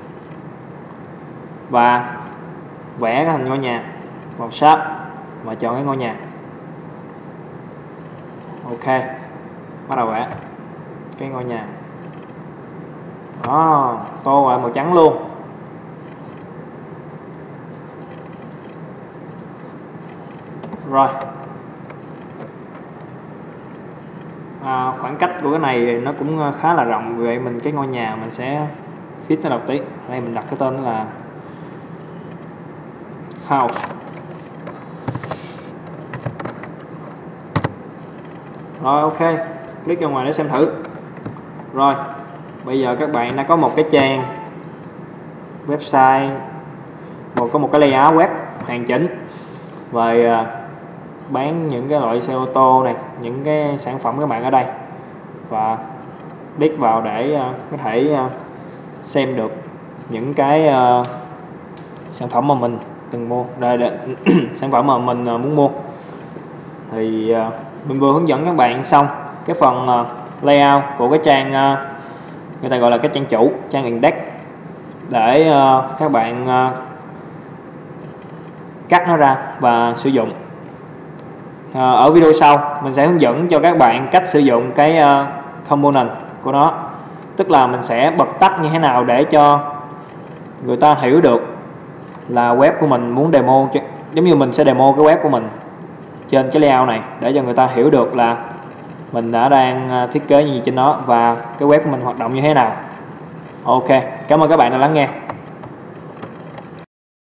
và vẽ cái hình ngôi nhà vào shape và chọn cái ngôi nhà. Ok, bắt đầu vẽ cái ngôi nhà đó, tô lại màu trắng luôn. Rồi à, khoảng cách của cái này nó cũng khá là rộng, vì vậy mình cái ngôi nhà mình sẽ fit nó đầu tí. Đây mình đặt cái tên là House. Rồi ok, click ra ngoài để xem thử. Rồi bây giờ các bạn đã có một cái trang website, một có một cái layout web hoàn chỉnh về uh, bán những cái loại xe ô tô này, những cái sản phẩm các bạn ở đây, và click vào để uh, có thể uh, xem được những cái uh, sản phẩm mà mình từng mua đây, để, sản phẩm mà mình uh, muốn mua. Thì uh, mình vừa hướng dẫn các bạn xong cái phần uh, layout của cái trang uh, người ta gọi là cái trang chủ, trang index, để uh, các bạn uh, cắt nó ra và sử dụng. uh, Ở video sau mình sẽ hướng dẫn cho các bạn cách sử dụng cái uh, component của nó, tức là mình sẽ bật tắt như thế nào để cho người ta hiểu được là web của mình muốn demo, giống như mình sẽ demo cái web của mình trên cái layout này để cho người ta hiểu được là mình đã đang thiết kế gì trên nó và cái web của mình hoạt động như thế nào. Ok, cảm ơn các bạn đã lắng nghe.